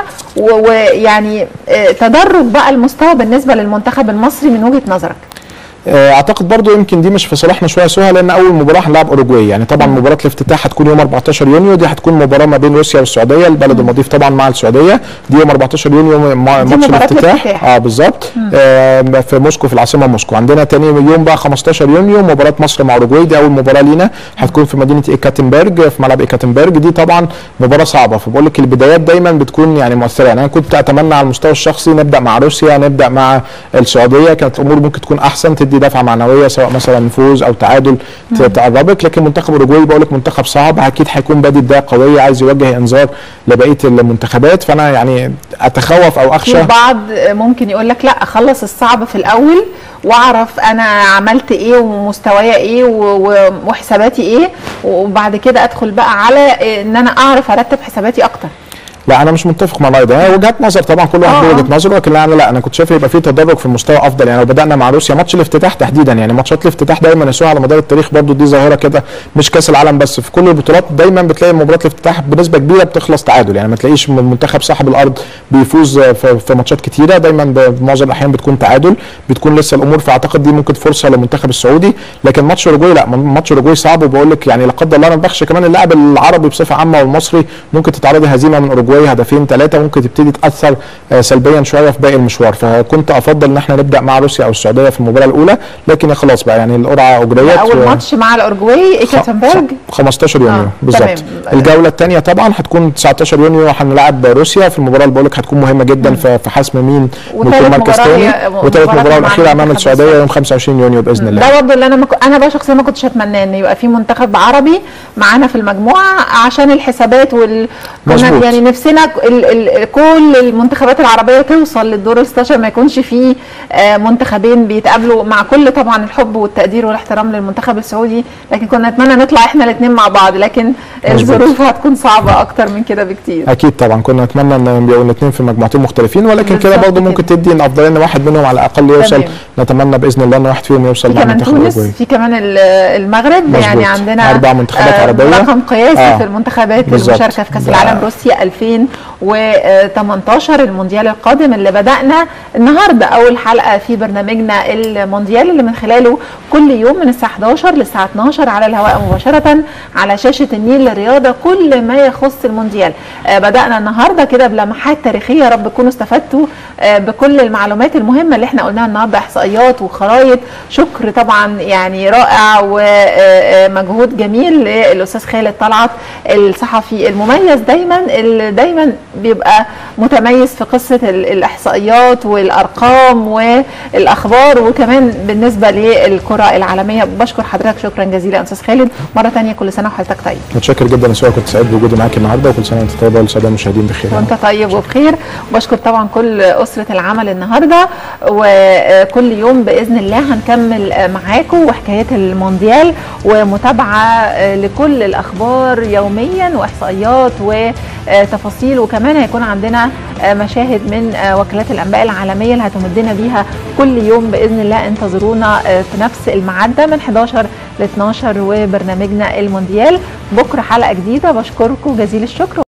ويعني تدرج بقى المستوى بالنسبه للمنتخب المصري من وجهه نظرك. اعتقد برضو يمكن دي مش في صالحنا شويه سهى، لان اول مباراه هنلعب اوروجواي، يعني طبعا مباراه الافتتاح هتكون يوم 14 يونيو، دي هتكون مباراه ما بين روسيا والسعوديه، البلد المضيف طبعا مع السعوديه، دي يوم 14 يونيو ماتش الافتتاح. بالظبط. في موسكو، في العاصمه موسكو. عندنا تاني يوم بقى 15 يونيو مباراه مصر مع اوروجواي، دي اول مباراه لينا، هتكون في مدينه ايكاتنبرج، في ملعب ايكاتنبرج. دي طبعا مباراه صعبه، فبقول لك البدايات دايما بتكون يعني مؤثره. يعني انا كنت اتمنى على المستوى الشخصي نبدا مع روسيا، نبدا مع السعوديه، كانت الامور ممكن تكون احسن، تدي دفعه معنويه سواء مثلا فوز او تعادل تقربك. لكن منتخب اوروجواي بقول لك منتخب صعب، اكيد هيكون بادئ بدايه قويه، عايز يوجه انذار لبقيه المنتخبات، فانا يعني اتخوف او اخشى. البعض ممكن يقول لك لا اخلص الصعب في الاول واعرف انا عملت ايه ومستوايا ايه وحساباتي ايه، وبعد كده ادخل بقى على ان انا اعرف ارتب حساباتي اكتر. لا انا مش متفق مع الراي ده، وجهات نظر طبعا كل واحد له وجهه نظره، لكن انا كنت شايف يبقى في تدرج في المستوى افضل. يعني لو بدانا مع روسيا ماتش الافتتاح تحديدا، يعني ماتشات الافتتاح دايما يسوع على مدار التاريخ برضو، دي ظاهره كده مش كاس العالم بس، في كل البطولات دايما بتلاقي مباراه الافتتاح بنسبه كبيره بتخلص تعادل، يعني ما تلاقيش المنتخب صاحب الارض بيفوز في ماتشات كتيره، دايما بمعظم الاحيان بتكون تعادل، بتكون لسه الامور، فاعتقد دي ممكن فرصه للمنتخب السعودي. لكن ماتش اوروجواي لا، ماتش اوروجواي صعب، وبقول لك يعني لا قدر الله انا بخشى كمان اللاعب العربي بصفه عامه والمصري ممكن تتعرض هزيمه من اوروجواي هدفين 3 ممكن تبتدي تاثر سلبيا شويه في باقي المشوار، فكنت افضل ان احنا نبدا مع روسيا او السعوديه في المباراه الاولى، لكن خلاص بقى يعني القرعه اجريت. اول ماتش مع الاورجواي ايكاتنبرج 15 يونيو بالظبط. الجوله الثانيه طبعا هتكون 19 يونيو هنلعب روسيا في المباراه اللي بقول لك هتكون مهمه جدا في حسم مين ممكن مركز ثاني، وثالث مباراه الاخيره امام السعوديه يوم 25 يونيو باذن الله. ده برضه اللي انا بقى شخصيا ما كنتش اتمناه ان يبقى في منتخب عربي معانا في المجموعه عشان الحسابات يعني نفسنا كل المنتخبات العربيه توصل للدور ال 16، ما يكونش فيه منتخبين بيتقابلوا، مع كل طبعا الحب والتقدير والاحترام للمنتخب السعودي، لكن كنا نتمنى نطلع احنا الاثنين مع بعض، لكن الظروف هتكون صعبه اكتر من كده بكتير. اكيد طبعا كنا نتمنى ان يبقوا الاثنين في مجموعتين مختلفين، ولكن كده برضه ممكن تدي الافضليه ان واحد منهم على الاقل يوصل. نتمنى باذن الله ان واحد فيهم يوصل مع منتخب الاوروجواي. في كمان المغرب مزبوط. يعني عندنا 4 منتخبات عربيه، رقم قياسي في المنتخبات المشاركه في كاس العالم روسيا 2018 المونديال القادم اللي بدأنا النهارده اول حلقه في برنامجنا المونديال، اللي من خلاله كل يوم من الساعه 11 للساعه 12 على الهواء مباشره على شاشه النيل للرياضه كل ما يخص المونديال. بدأنا النهارده كده بلمحات تاريخيه، يا رب تكونوا استفدتوا بكل المعلومات المهمه اللي احنا قلناها النهارده، احصائيات وخرائط. شكر طبعا يعني رائع ومجهود جميل للاستاذ خالد طلعت الصحفي المميز دايما اللي دايما بيبقى متميز في قصه الاحصائيات والارقام والاخبار، وكمان بالنسبه للكره العالميه. بشكر حضرتك شكرا جزيلا استاذ خالد مره ثانيه، كل سنه وحضرتك طيب. متشكر جدا يا ساره، كنت سعيد بوجودي معاك النهارده، وكل سنه وانت طيبه والساده المشاهدين بخير. وانت طيب وبخير. وبشكر طبعا كل اسره العمل النهارده، وكل يوم باذن الله هنكمل معاكم وحكايات المونديال ومتابعه لكل الاخبار يوميا واحصائيات وتفاصيل، وكمان هيكون عندنا مشاهد من وكالات الانباء العالميه اللي هتمدنا بيها كل يوم باذن الله. انتظرونا في نفس الميعاد من 11 ل 12 وبرنامجنا المونديال. بكره حلقه جديده، بشكركم جزيل الشكر.